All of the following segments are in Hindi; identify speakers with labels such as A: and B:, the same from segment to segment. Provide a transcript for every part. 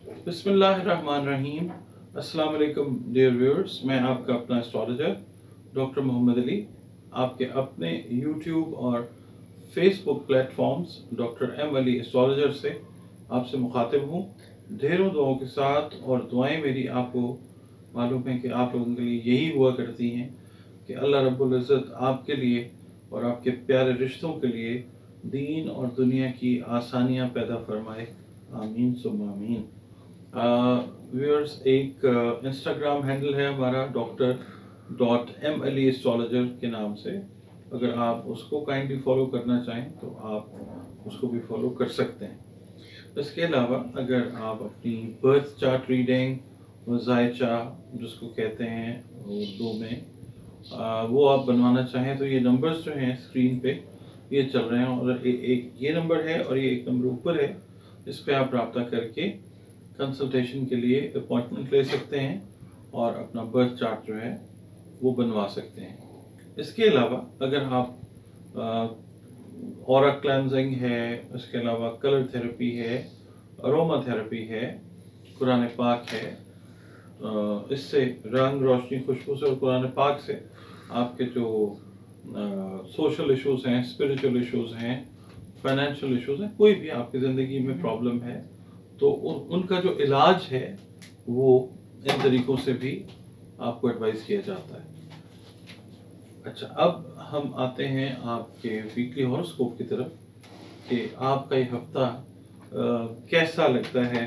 A: बिस्मिल्लाहिर्रहमानिर्रहीम। अस्सलाम वालेकुम डियर व्यूअर्स, मैं आपका अपना एस्ट्रोलॉजर डॉक्टर मोहम्मद अली आपके अपने यूट्यूब और Facebook platforms doctor M Ali astrologer से आपसे मुखातिब हूँ ढेरों दुआओं के साथ। और दुआएं मेरी आपको मालूम है कि आप लोगों के लिए यही हुआ करती हैं कि अल्लाह रब्बुल इज़्ज़त आपके लिए और आपके प्यारे रिश्तों के लिए दीन और दुनिया की आसानियाँ पैदा फरमाए। आमीन सुम्मा आमीन। व्यूअर्स, एक इंस्टाग्राम हैंडल है हमारा डॉक्टर.एम.अली एस्ट्रोलॉजर के नाम से। अगर आप उसको काइंडली फॉलो करना चाहें तो आप उसको भी फॉलो कर सकते हैं। इसके अलावा अगर आप अपनी बर्थ चार्ट रीडिंग, वज़ाइचा जिसको कहते हैं उर्दू में, वो आप बनवाना चाहें तो ये नंबर्स जो हैं स्क्रीन पे ये चल रहे हैं, और एक ये नंबर है और ये एक नंबर ऊपर है, इस पर आप रब्ता करके कंसल्टेशन के लिए अपॉइंटमेंट ले सकते हैं और अपना बर्थ चार्ट जो है वो बनवा सकते हैं। इसके अलावा अगर आप ऑरा क्लेंजिंग है, इसके अलावा कलर थेरेपी है, अरोमा थेरेपी है, कुरान पाक है, इससे रंग रोशनी खुशबू से और कुरान पाक से आपके जो सोशल इश्यूज़ हैं, स्पिरिचुअल इश्यूज़ हैं, फाइनेंशियल इश्यूज़ हैं, कोई भी आपकी ज़िंदगी में प्रॉब्लम है तो उनका जो इलाज है वो इन तरीक़ों से भी आपको एडवाइस किया जाता है। अच्छा, अब हम आते हैं आपके वीकली हॉरोस्कोप की तरफ कि आपका ये हफ्ता कैसा लगता है,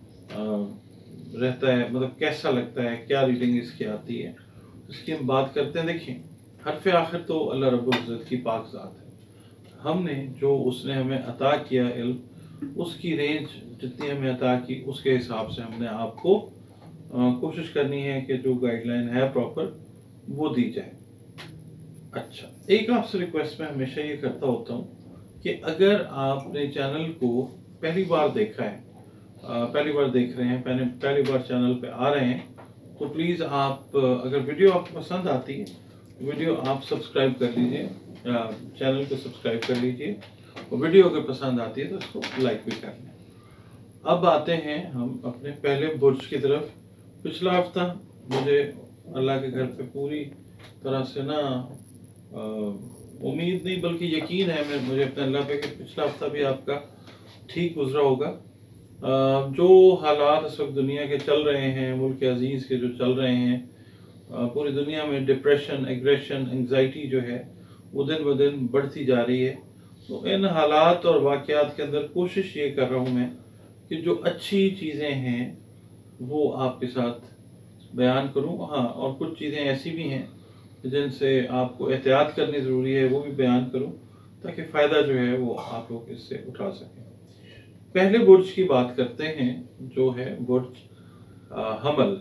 A: रहता है, मतलब कैसा लगता है, क्या रीडिंग इसकी आती है, इसकी हम बात करते हैं। देखिए, हरफ आखिर तो अल्लाह रब्बुल इज़्ज़त की पाक ज़ात है। हमने जो उसने हमें अता किया इल्म, उसकी रेंज जितनी हमें अता की उसके हिसाब से हमने आपको कोशिश करनी है कि जो गाइडलाइन है प्रॉपर वो दी जाए। अच्छा, एक आपसे रिक्वेस्ट मैं हमेशा ये करता होता हूँ कि अगर आपने चैनल को पहली बार देखा है, पहली बार देख रहे हैं, पहली बार चैनल पे आ रहे हैं, तो प्लीज़ आप अगर वीडियो आपको पसंद आती है वीडियो आप सब्सक्राइब कर लीजिए, चैनल को सब्सक्राइब कर लीजिए, और वीडियो अगर पसंद आती है तो उसको लाइक भी कर लें। अब आते हैं हम अपने पहले बुर्ज की तरफ। पिछला हफ्ता मुझे अल्लाह के घर पे पूरी तरह से ना उम्मीद नहीं बल्कि यकीन है मुझे अपने अल्लाह पे कि पिछला हफ्ता भी आपका ठीक गुजरा होगा। जो हालात इस वक्त दुनिया के चल रहे हैं, मुल्क अजीज़ के जो चल रहे हैं, पूरी दुनिया में डिप्रेशन, एग्रेशन, एंग्जाइटी जो है वो दिन ब दिन बढ़ती जा रही है। तो इन हालात और वाक़यात के अंदर कोशिश ये कर रहा हूँ मैं कि जो अच्छी चीज़ें हैं वो आपके साथ बयान करूँ। हाँ, और कुछ चीज़ें ऐसी भी हैं जिनसे आपको एहतियात करनी ज़रूरी है, वो भी बयान करूँ ताकि फ़ायदा जो है वो आप लोग इससे उठा सकें। पहले बुर्ज की बात करते हैं जो है बुर्ज हमल।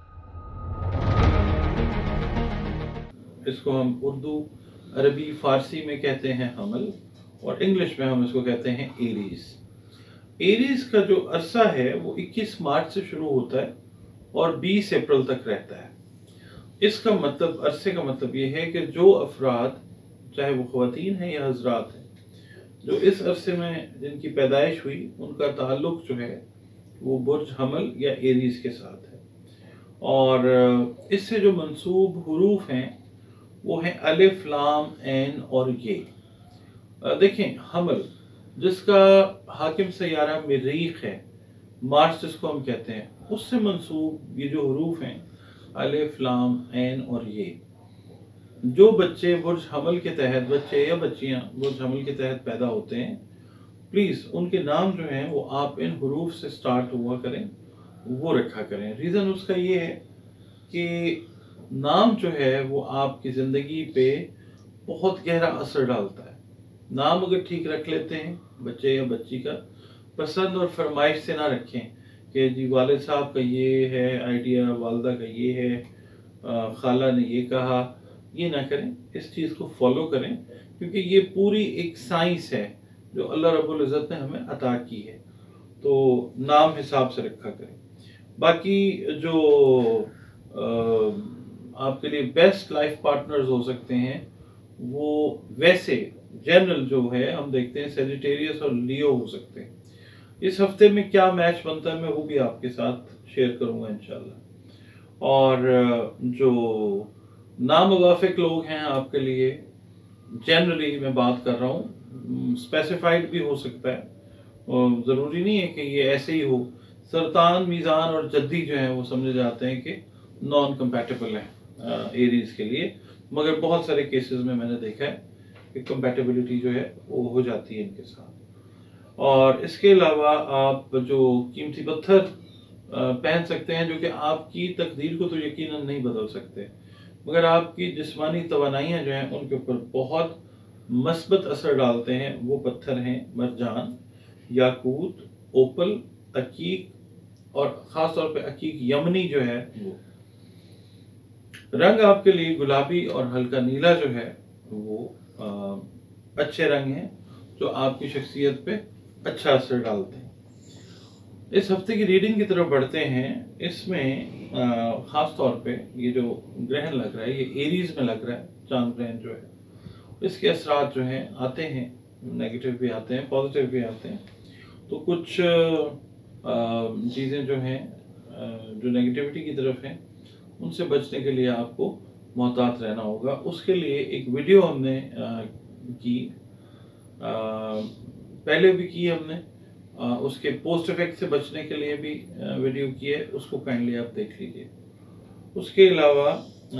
A: इसको हम उर्दू, अरबी, फ़ारसी में कहते हैं हमल, और इंग्लिश में हम इसको कहते हैं एरीज। एरीज का जो अरसा है वो 21 मार्च से शुरू होता है और 20 अप्रैल तक रहता है। इसका मतलब, अरसे का मतलब ये है कि जो अफराद, चाहे वो ख़वातीन हैं या हजरात हैं, जो इस अरसे में जिनकी पैदाइश हुई उनका ताल्लुक़ जो है वो बुर्ज हमल या एरीज के साथ है। और इससे जो मंसूब हुरूफ हैं वो हैं अलिफ, लाम, ऐन और ये। देखें, हमल जिसका हाकिम सैयारा मरीख है, मार्च जिसको हम कहते हैं, उससे मंसूब ये जो हुरूफ हैं अलिफ, लाम, ऐन और ये। जो बच्चे बुर्ज हमल के तहत, बच्चे या बच्चियां बुर्ज हमल के तहत पैदा होते हैं, प्लीज़ उनके नाम जो हैं वो आप इन हुरूफ से स्टार्ट हुआ करें, वो रखा करें। रीज़न उसका ये है कि नाम जो है वो आपकी ज़िंदगी पे बहुत गहरा असर डालता है। नाम अगर ठीक रख लेते हैं बच्चे या बच्ची का, पसंद और फरमाइश से ना रखें कि जी वालिद साहब का ये है आइडिया, वालदा का ये है, खाला ने ये कहा, ये ना करें। इस चीज़ को फॉलो करें क्योंकि ये पूरी एक साइंस है जो अल्लाह रब्बुल इज़्ज़त ने हमें अता की है। तो नाम हिसाब से रखा करें। बाकी जो आपके लिए बेस्ट लाइफ पार्टनर्स हो सकते हैं वो वैसे जनरल जो है हम देखते हैं सेजिटेरियस और लियो हो सकते हैं। इस हफ्ते में क्या मैच बनता है मैं वो भी आपके साथ शेयर करूंगा इंशाल्लाह। और जो नामुवाफिक लोग हैं आपके लिए जनरली मैं बात कर रहा हूँ, स्पेसिफाइड भी हो सकता है, ज़रूरी नहीं है कि ये ऐसे ही हो। सरतान, मीज़ान और जद्दी जो है वो समझे जाते हैं कि नॉन कंपैटिबल हैं एरीज के लिए, मगर बहुत सारे केसेस में मैंने देखा है कि कंपैटिबिलिटी जो है वो हो जाती है इनके साथ। और इसके अलावा आप जो कीमती पत्थर पहन सकते हैं, जो कि आपकी तकदीर को तो यकीनन नहीं बदल सकते, मगर आपकी जिस्मानी तवानाइयाँ जो हैं उनके ऊपर बहुत मस्बत असर डालते हैं, वो पत्थर हैं मरजान, याकूत, ओपल, अकीक और ख़ास तौर पे अकीक यमनी जो है वो। रंग आपके लिए गुलाबी और हल्का नीला जो है वो अच्छे रंग हैं जो आपकी शख्सियत पे अच्छा असर डालते हैं। इस हफ्ते की रीडिंग की तरफ बढ़ते हैं। इसमें ख़ास तौर पे ये जो ग्रहण लग रहा है ये एरीज में लग रहा है, चांद ग्रहण जो है, इसके असरात जो हैं आते हैं, नेगेटिव भी आते हैं, पॉजिटिव भी आते हैं। तो कुछ चीज़ें जो हैं जो नेगेटिविटी की तरफ हैं उनसे बचने के लिए आपको मोहतात रहना होगा। उसके लिए एक वीडियो हमने की, पहले भी की हमने, उसके पोस्ट इफेक्ट से बचने के लिए भी वीडियो की है, उसको काइंडली आप देख लीजिए। उसके अलावा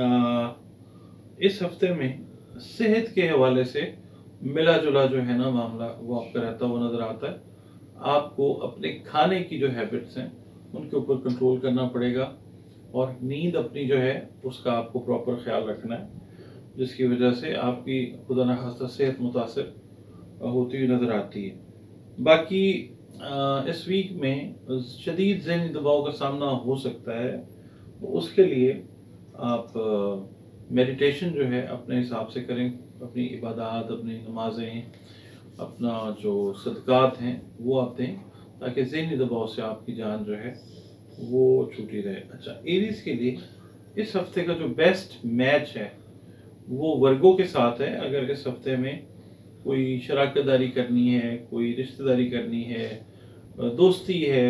A: इस हफ्ते में सेहत के हवाले से मिला जुला जो है ना मामला वो आपका रहता हुआ नज़र आता है। आपको अपने खाने की जो हैबिट्स हैं उनके ऊपर कंट्रोल करना पड़ेगा और नींद अपनी जो है उसका आपको प्रॉपर ख्याल रखना है, जिसकी वजह से आपकी खुदा न खास्ता सेहत मुतासर होती हुई नज़र आती है। बाकी इस वीक में शदीद ज़हनी दबाव का सामना हो सकता है, तो उसके लिए आप मेडिटेशन जो है अपने हिसाब से करें, अपनी इबादत, अपनी नमाजें, अपना जो सदकात हैं वो आप दें, ताकि ज़हनी दबाव से आपकी जान जो है वो छूटी रहे। अच्छा, एरीज के लिए इस हफ्ते का जो बेस्ट मैच है वो वर्गो के साथ है। अगर इस हफ्ते में कोई शराकतदारी करनी है, कोई रिश्तेदारी करनी है, दोस्ती है,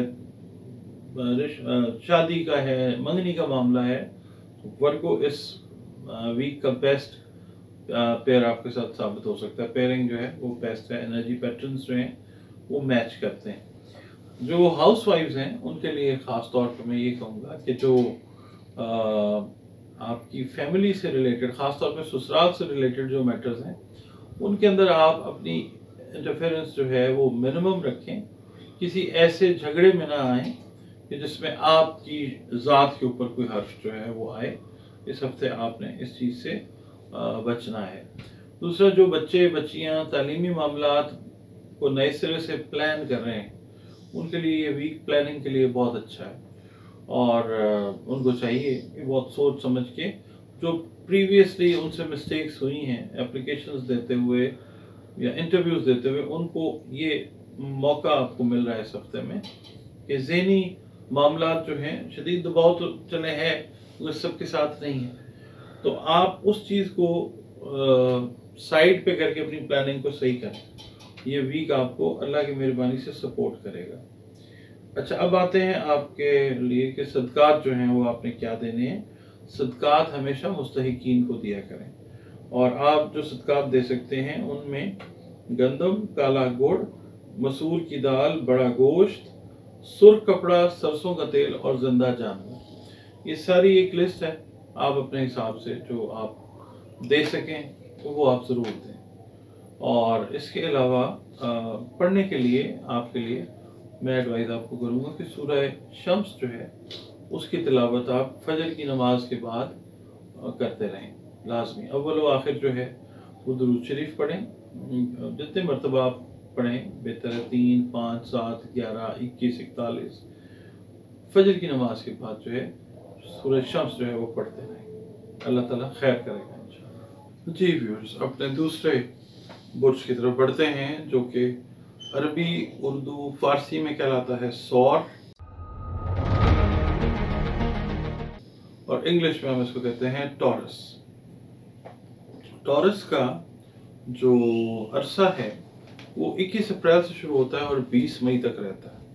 A: शादी का है, मंगनी का मामला है, तो वर्गो इस वीक का बेस्ट पेयर आपके साथ साबित हो सकता है। पेयरिंग जो है वो बेस्ट है, एनर्जी पैटर्न्स जो हैं वो मैच करते हैं। जो हाउस वाइफ्स हैं उनके लिए ख़ास तौर पर मैं ये कहूँगा कि जो आपकी फैमिली से रिलेटेड, ख़ास तौर पर ससुराल से रिलेटेड जो मैटर्स हैं उनके अंदर आप अपनी इंटरफेरेंस जो है वो मिनिमम रखें। किसी ऐसे झगड़े में ना आए कि जिसमें आपकी ज़ात के ऊपर कोई हर्फ जो है वो आए। इस हफ्ते आपने इस चीज़ से बचना है। दूसरा, जो बच्चे बच्चियां तालीमी मामलात को नए सिरे से प्लान कर रहे हैं उनके लिए ये वीक प्लानिंग के लिए बहुत अच्छा है, और उनको चाहिए कि बहुत सोच समझ के जो प्रीवियसली उनसे मिस्टेक्स हुई हैं एप्लीकेशंस देते हुए या इंटरव्यूज़ देते हुए, उनको ये मौका आपको मिल रहा है इस हफ्ते में कि ज़हनी मामलात जो हैं, शदीद दबाव तो चले हैं वो सबके साथ नहीं है, तो आप उस चीज़ को साइड पे करके अपनी प्लानिंग को सही करें। ये वीक आपको अल्लाह की मेहरबानी से सपोर्ट करेगा। अच्छा, अब आते हैं आपके लिए कि सदकात जो हैं वो आपने क्या देने हैं। सदकात हमेशा मुस्तहिकीन को दिया करें, और आप जो सदकात दे सकते हैं उनमें गंदम, काला गुड़, मसूर की दाल, बड़ा गोश्त, सुर्ख कपड़ा, सरसों का तेल और जिंदा जानवर, ये सारी एक लिस्ट है। आप अपने हिसाब से जो आप दे सकें तो वो आप ज़रूर दें। और इसके अलावा पढ़ने के लिए आपके लिए मैं एडवाइज़ आपको करूँगा कि सूरह शम्स जो है उसकी तिलावत आप फजर की नमाज के बाद करते रहें लाजमी। अव्वल व आखिर जो है वो दुरूद शरीफ पढ़ें, जितने मरतबा आप पढ़ें बेहतर है, 3, 5, 7, 11, 21, 41। फजर की नमाज के बाद जो है सूरह शम्स जो है वो पढ़ते रहें। अल्लाह ताला खैर करेगा इंशाअल्लाह। जी व्यूअर्स, अपने दूसरे बुर्ज की तरफ बढ़ते हैं जो कि अरबी, उर्दू, फारसी में कहलाता है सौर, और इंग्लिश में हम इसको कहते हैं टॉरस। टॉरस का जो अरसा है वो 21 अप्रैल से शुरू होता है और 20 मई तक रहता है।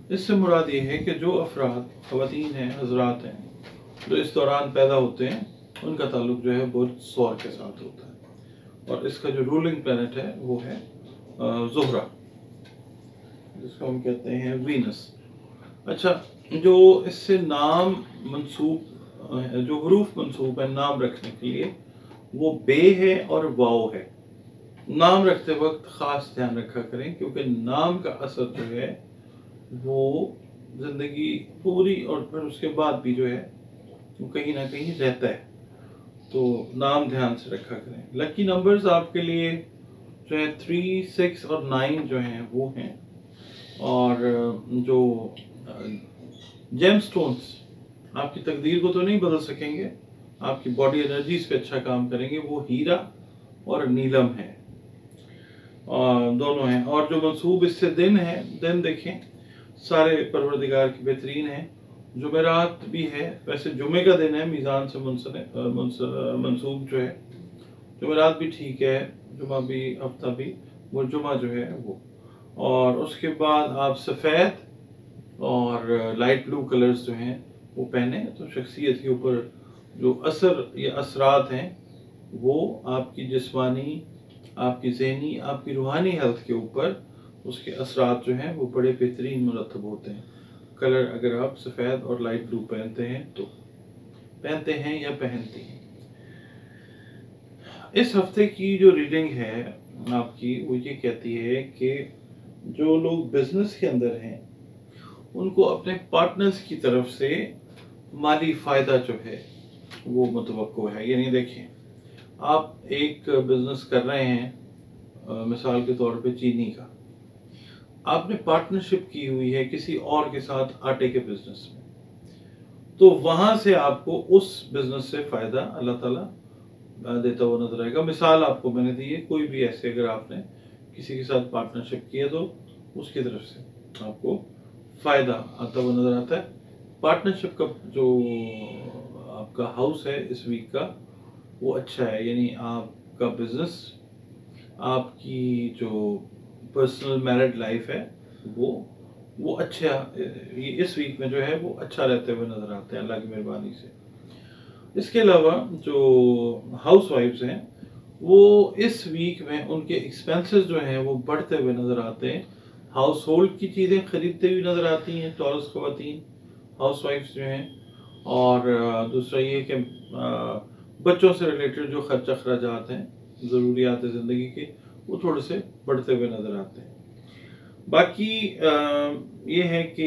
A: इससे मुराद ये है कि जो अफराद ख़वातीन हैं, हजरात हैं, जो इस दौरान पैदा होते हैं, उनका ताल्लुक जो है बुध सौर के साथ होता है। और इसका जो रूलिंग प्लैनेट है वो है ज़ुहरा, जिसको हम कहते हैं वीनस। अच्छा, जो इससे नाम मंसूब, जो हरूफ मंसूब है नाम रखने के लिए, वो बे है और वाओ है। नाम रखते वक्त ख़ास ध्यान रखा करें, क्योंकि नाम का असर जो है वो ज़िंदगी पूरी और फिर उसके बाद भी जो है वो कहीं ना कहीं रहता है। तो नाम ध्यान से रखा करें। लकी नंबर्स आपके लिए जो है 3, 6 और 9 जो हैं वो हैं। और जो जेम स्टोन्स आपकी तकदीर को तो नहीं बदल सकेंगे, आपकी बॉडी एनर्जीज पे अच्छा काम करेंगे, वो हीरा और नीलम है, और दोनों हैं। और जो मंसूब इससे दिन है, दिन देखें सारे परवरदिगार की बेहतरीन है। जुमेरात भी है, वैसे जुमे का दिन है मीज़ान से मंसूब जो है। जुमेरात भी ठीक है, जुमा भी, हफ्ता भी, वो जुमा जो है वो। और उसके बाद आप सफ़ेद और लाइट ब्लू कलर्स जो हैं वो पहने, तो शख्सियत के ऊपर जो असर या असरात हैं वो आपकी जिस्मानी, आपकी ज़हनी, आपकी रूहानी हेल्थ के ऊपर उसके असरात जो हैं वो बड़े बेहतरीन मुरतब होते हैं। कलर अगर आप सफ़ेद और लाइट ब्लू पहनते हैं तो पहनते हैं या पहनती हैं। इस हफ्ते की जो रीडिंग है आपकी वो ये कहती है कि जो लोग बिजनेस के अंदर हैं उनको अपने पार्टनर्स की तरफ से माली फ़ायदा जो है वो मुतवक्को है। यानी देखें, आप एक बिजनेस कर रहे हैं, मिसाल के तौर पे चीनी का, आपने पार्टनरशिप की हुई है किसी और के साथ आटे के बिजनेस में, तो वहां से आपको उस बिजनेस से फ़ायदा अल्लाह ताला देता हुआ नजर आएगा। मिसाल आपको मैंने दी है, कोई भी ऐसे अगर आपने किसी के साथ पार्टनरशिप किया तो उसकी तरफ से आपको फ़ायदा आता हुआ नजर आता है। पार्टनरशिप का जो आपका हाउस है इस वीक का वो अच्छा है, यानी आपका बिजनेस, आपकी जो पर्सनल मैरिड लाइफ है वो अच्छा, ये इस वीक में जो है वो अच्छा रहते हुए नजर आते हैं अल्लाह की मेहरबानी से। इसके अलावा जो हाउस वाइफ्स हैं वो इस वीक में उनके एक्सपेंसेस जो हैं वो बढ़ते हुए नजर आते हैं। हाउस होल्ड की चीज़ें खरीदते हुए नजर आती हैं टॉरस ख़वातीन, हाउस वाइफ्स जो हैं। और दूसरा ये कि बच्चों से रिलेटेड जो खर्चा खराजात हैं, ज़रूरियात ज़िंदगी के, वो थोड़े से बढ़ते हुए नज़र आते हैं। बाकी ये है कि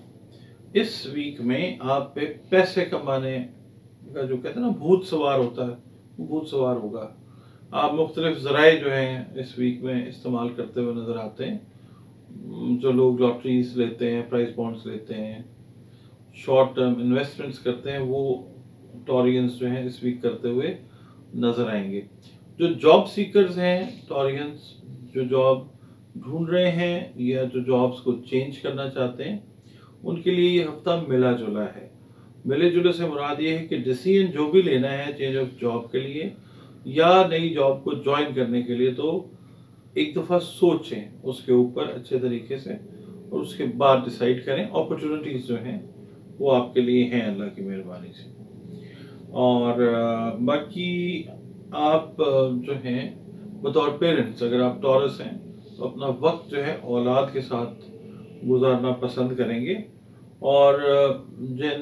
A: इस वीक में आप पे पैसे कमाने का जो कहते हैं ना भूत सवार होता है, वो भूत सवार होगा। आप मुख्तलिफ ज़राए जो हैं इस वीक में इस्तेमाल करते हुए नज़र आते हैं। जो लोग लॉटरीज लेते हैं, प्राइस बॉन्ड्स लेते हैं, शॉर्ट टर्म इन्वेस्टमेंट्स करते हैं, वो टॉरियंस जो हैं इस वीक करते हुए नज़र आएंगे। जो जॉब सीकर्स हैं टॉरियंस, जो जॉब ढूंढ रहे हैं या जो जॉब्स को चेंज करना चाहते हैं, उनके लिए ये हफ्ता मिला जुला है। मिले जुले से मुराद ये है कि डिसीजन जो भी लेना है चेंज ऑफ जॉब के लिए या नई जॉब को ज्वाइन करने के लिए, तो एक दफ़ा सोचें उसके ऊपर अच्छे तरीके से और उसके बाद डिसाइड करें। अपॉर्चुनिटीज़ जो हैं वो आपके लिए हैं अल्लाह की मेहरबानी से। और बाकी आप जो हैं बतौर पेरेंट्स, अगर आप टॉरस हैं तो अपना वक्त जो है औलाद के साथ गुजारना पसंद करेंगे। और जिन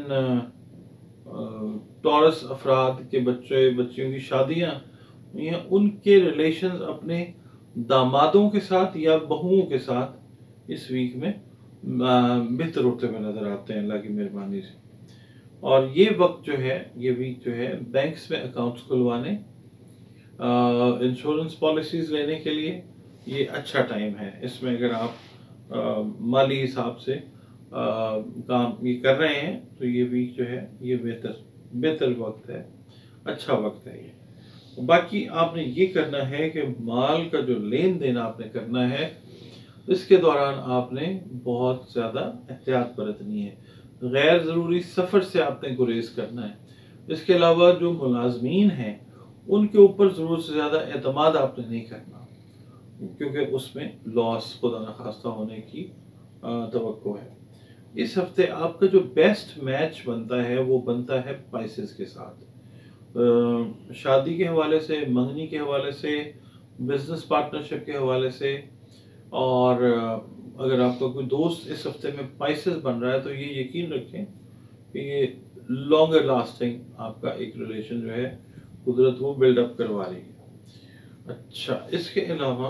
A: टॉरस अफराद के बच्चियों की शादियां हुई हैं, उनके रिलेशंस अपने दामादों के साथ या बहुओं के साथ इस वीक में बेहतर होते हुए नजर आते हैं अल्लाह की मेहरबानी से। और ये वक्त जो है, ये वीक जो है, बैंक्स में अकाउंट्स खुलवाने, इंश्योरेंस पॉलिसीज लेने के लिए ये अच्छा टाइम है। इसमें अगर आप माली हिसाब से काम ये कर रहे हैं तो ये वीक जो है ये बेहतर वक्त है, अच्छा वक्त है ये। बाकी आपने ये करना है कि माल का जो लेन देन आपने करना है, इसके दौरान आपने बहुत ज़्यादा एहतियात बरतनी है। गैर ज़रूरी सफ़र से आपने गुरेज करना है। इसके अलावा जो मुलाजमीन हैं उनके ऊपर ज़रूरत से ज़्यादा एतमाद आपने नहीं करना, क्योंकि उसमें लॉस खुदा न खास्ता होने की तवक्को है। इस हफ्ते आपका जो बेस्ट मैच बनता है वो बनता है पाइसेस के साथ। शादी के हवाले से, मंगनी के हवाले से, बिजनेस पार्टनरशिप के हवाले से, और अगर आपका कोई दोस्त इस हफ्ते में पाइसेस बन रहा है तो ये यकीन रखें कि ये लॉन्गर लास्टिंग आपका एक रिलेशन जो है कुदरत वो बिल्डअप करवा रही है। अच्छा, इसके अलावा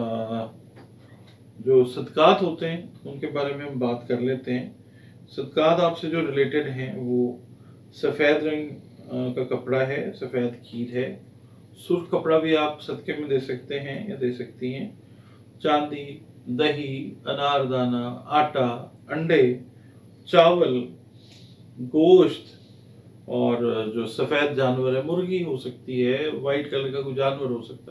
A: जो सदकात होते हैं उनके बारे में हम बात कर लेते हैं। सदकात आपसे जो रिलेटेड हैं वो सफ़ेद रंग का कपड़ा है, सफ़ेद खीर है, सुर्ख कपड़ा भी आप सदके में दे सकते हैं या दे सकती हैं, चांदी, दही, अनारदाना, आटा, अंडे, चावल, गोश्त, और जो सफ़ेद जानवर है, मुर्गी हो सकती है, वाइट कलर का कोई जानवर हो सकता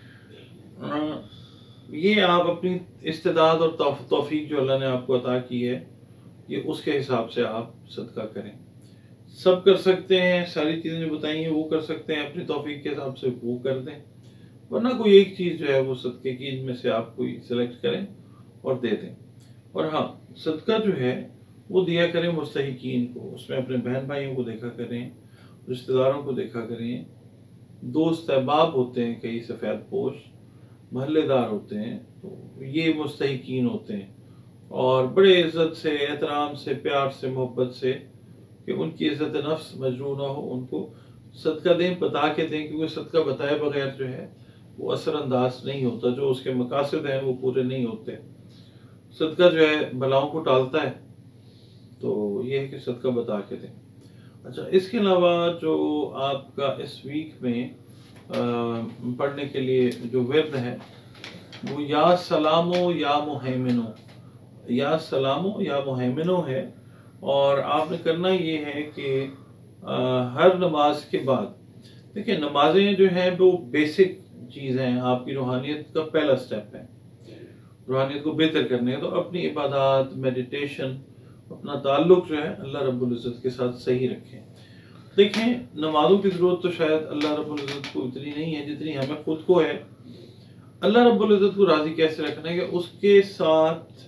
A: है। ये आप अपनी इस्तेदाद और तौफीक जो अल्लाह ने आपको अता की है, ये उसके हिसाब से आप सदका करें। सब कर सकते हैं, सारी चीज़ें जो बताई हैं वो कर सकते हैं, अपनी तौफीक के हिसाब से वो कर दें, वरना कोई एक चीज़ जो है वो सदके की इनमें से आप कोई सिलेक्ट करें और दे दें। और हाँ, सदका जो है वो दिया करें मुस्तहिकीन को, उसमें अपने बहन भाइयों को देखा करें, रिश्तेदारों को देखा करें, दोस्त अहबाब होते हैं कई सफ़ेद पोश, महल्लेदार होते हैं, तो ये मुस्तहिकीन होते हैं, और बड़े इज़्ज़त से, एहतराम से, प्यार से, मोहब्बत से, कि उनकी इज़्ज़त नफ्स मजरू ना हो, उनको सदका दें, बता के दें, क्योंकि सदका बताए बगैर जो है वो असरअंदाज नहीं होता, जो उसके मकासद हैं वो पूरे नहीं होते। सदका जो है बलाओं को टालता है, तो ये है कि सदका बता के दें। अच्छा, इसके अलावा जो आपका इस वीक में पढ़ने के लिए जो विर्द है वो या सलामो या मुहैमिनो, या सलामो या मुहैमिनो है, और आपने करना ये है कि हर नमाज के बाद, देखिए नमाजें जो हैं वो बेसिक चीज़ हैं, आपकी रूहानियत का पहला स्टेप है, रूहानियत को बेहतर करने का, तो अपनी इबादत, मेडिटेशन, अपना ताल्लुक जो है अल्लाह रब्बुल इज़्ज़त के साथ सही रखें। देखें, नमाजों की ज़रूरत तो शायद अल्लाह रब्बुल इज़्ज़त को इतनी नहीं है जितनी हमें खुद को है। अल्लाह रब्बुल इज़्ज़त को राज़ी कैसे रखना है कि उसके साथ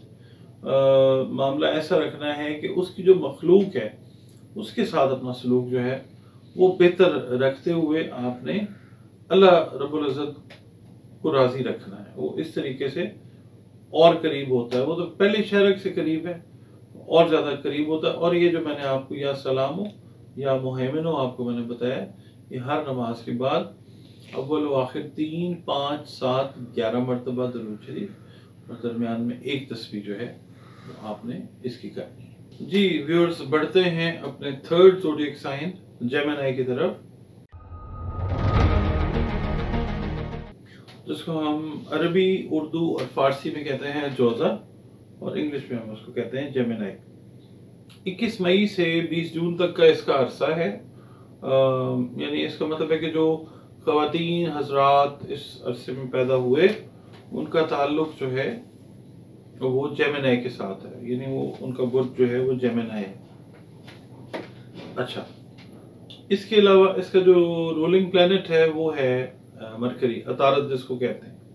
A: मामला ऐसा रखना है कि उसकी जो मखलूक है उसके साथ अपना सलूक जो है वो बेहतर रखते हुए आपने अल्लाह रब्बुल इज़्ज़त को राज़ी रखना है। वो इस तरीके से और करीब होता है, वो तो पहले शरक से करीब है, और ज़्यादा करीब होता है। और ये जो मैंने आपको या सलामो या मुहैमिनो आपको मैंने बताया, ये हर नमाज के बाद अव्वल व आखिर 3, 5, 7, 11 मरतबा दरूद शरीफ, और दरमियान में एक तस्बीह जो है तो आपने इसकी करनी है। जी व्यूअर्स, बढ़ते हैं अपने थर्ड ज़ोडिएक साइन जेमिनी की तरफ, जिसको हम अरबी, उर्दू और फारसी में कहते हैं जोज़ा, और इंग्लिश में हम उसको कहते हैं जेमिनी। 21 मई से 20 जून तक का इसका अरसा है, यानी इसका मतलब है कि जो ख़वातीन हज़रात इस अरसे में पैदा हुए उनका ताल्लुक जो है वो जेमिनी के साथ है, यानी वो उनका बुर्ज जो है वो जेमिनी है। अच्छा, इसके अलावा इसका जो रूलिंग प्लैनेट है वो है मरकरी, अतारत जिसको कहते हैं,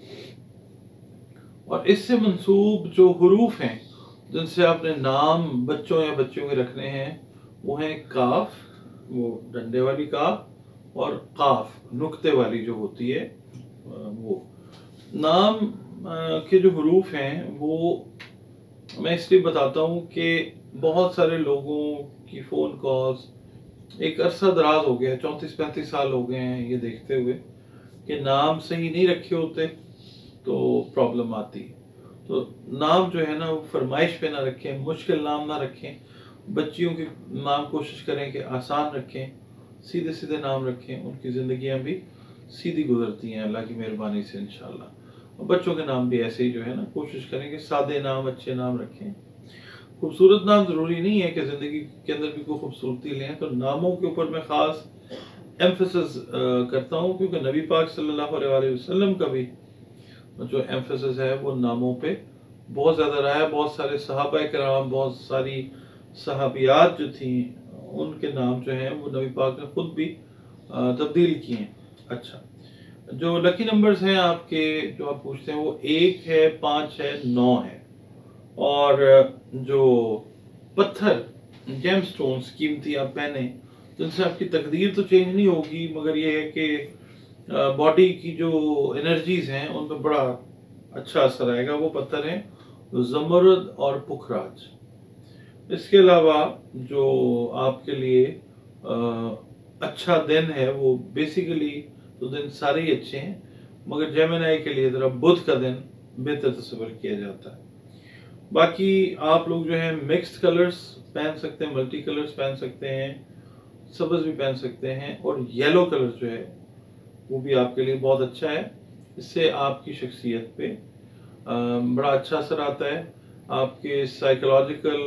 A: और इससे मंसूब जो हुरूफ हैं जिनसे आपने नाम बच्चों या बच्चियों के रखने हैं वो हैं काफ, वो डंडे वाली काफ, और काफ नुक्ते वाली जो होती है वो। नाम के जो हुरूफ हैं वो मैं इसलिए बताता हूँ कि बहुत सारे लोगों की फ़ोन कॉल्स, एक अरसा दराज हो गया है, 34-35 साल हो गए हैं ये देखते हुए कि नाम सही नहीं रखे होते तो प्रॉब्लम आती है। तो नाम जो है ना वो फरमाइश पे ना रखें, मुश्किल नाम ना रखें, बच्चियों के नाम कोशिश करें कि आसान रखें, सीधे सीधे नाम रखें, उनकी ज़िंदगियां भी सीधी गुजरती हैं अल्लाह की मेहरबानी से इंशाल्लाह। और बच्चों के नाम भी ऐसे ही जो है ना कोशिश करें कि सादे नाम, अच्छे नाम रखें। खूबसूरत नाम ज़रूरी नहीं है कि ज़िंदगी के अंदर भी कोई खूबसूरती लें, तो नामों के ऊपर मैं ख़ास एम्फेसिस करता हूँ, क्योंकि नबी पाक सल्लल्लाहु अलैहि वसल्लम का भी जो एम्फेसिस है वो नामों पे बहुत ज़्यादा रहा है। बहुत सारे सहाबा कराम, बहुत सारी सहाबियात जो थी उनके नाम जो हैं वो नबी पाक ने खुद भी तब्दील किए हैं। अच्छा, जो लकी नंबर्स हैं आपके जो आप पूछते हैं वो 1 है, 5 है, 9 है, और जो पत्थर, जेम स्टोन्स कीमती आप पहने, तो इनसे आपकी तकदीर तो चेंज नहीं होगी, मगर ये है कि बॉडी की जो एनर्जीज हैं उन पर बड़ा अच्छा असर आएगा। वो पत्थर हैं ज़मरुद और पुखराज। इसके अलावा जो आपके लिए अच्छा दिन है, वो बेसिकली तो दिन सारे ही अच्छे हैं, मगर जेमिनी के लिए ज़रा बुध का दिन बेहतर तस्वर किया जाता है। बाकी आप लोग जो है मिक्स्ड कलर्स पहन सकते हैं, मल्टी कलर्स पहन सकते हैं, सब्ज भी पहन सकते हैं, और येलो कलर जो है वो भी आपके लिए बहुत अच्छा है। इससे आपकी शख्सियत पे बड़ा अच्छा असर आता है। आपके साइकोलॉजिकल,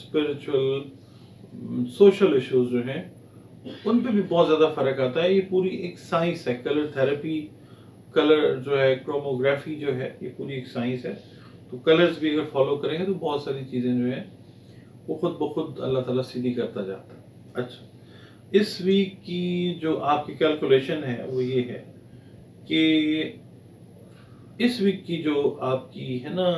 A: स्पिरिचुअल, सोशल इश्यूज जो हैं उन पे भी बहुत ज़्यादा फर्क आता है। ये पूरी एक साइंस है, कलर थेरेपी, कलर जो है, क्रोमोग्राफी जो है, ये पूरी एक साइंस है। तो कलर्स भी अगर फॉलो करेंगे तो बहुत सारी चीज़ें जो है वो खुद ब खुद अल्लाह ताला सीधी करता जाता है। अच्छा, इस वीक की जो आपकी कैलकुलेशन है वो ये है कि इस वीक की जो आपकी है ना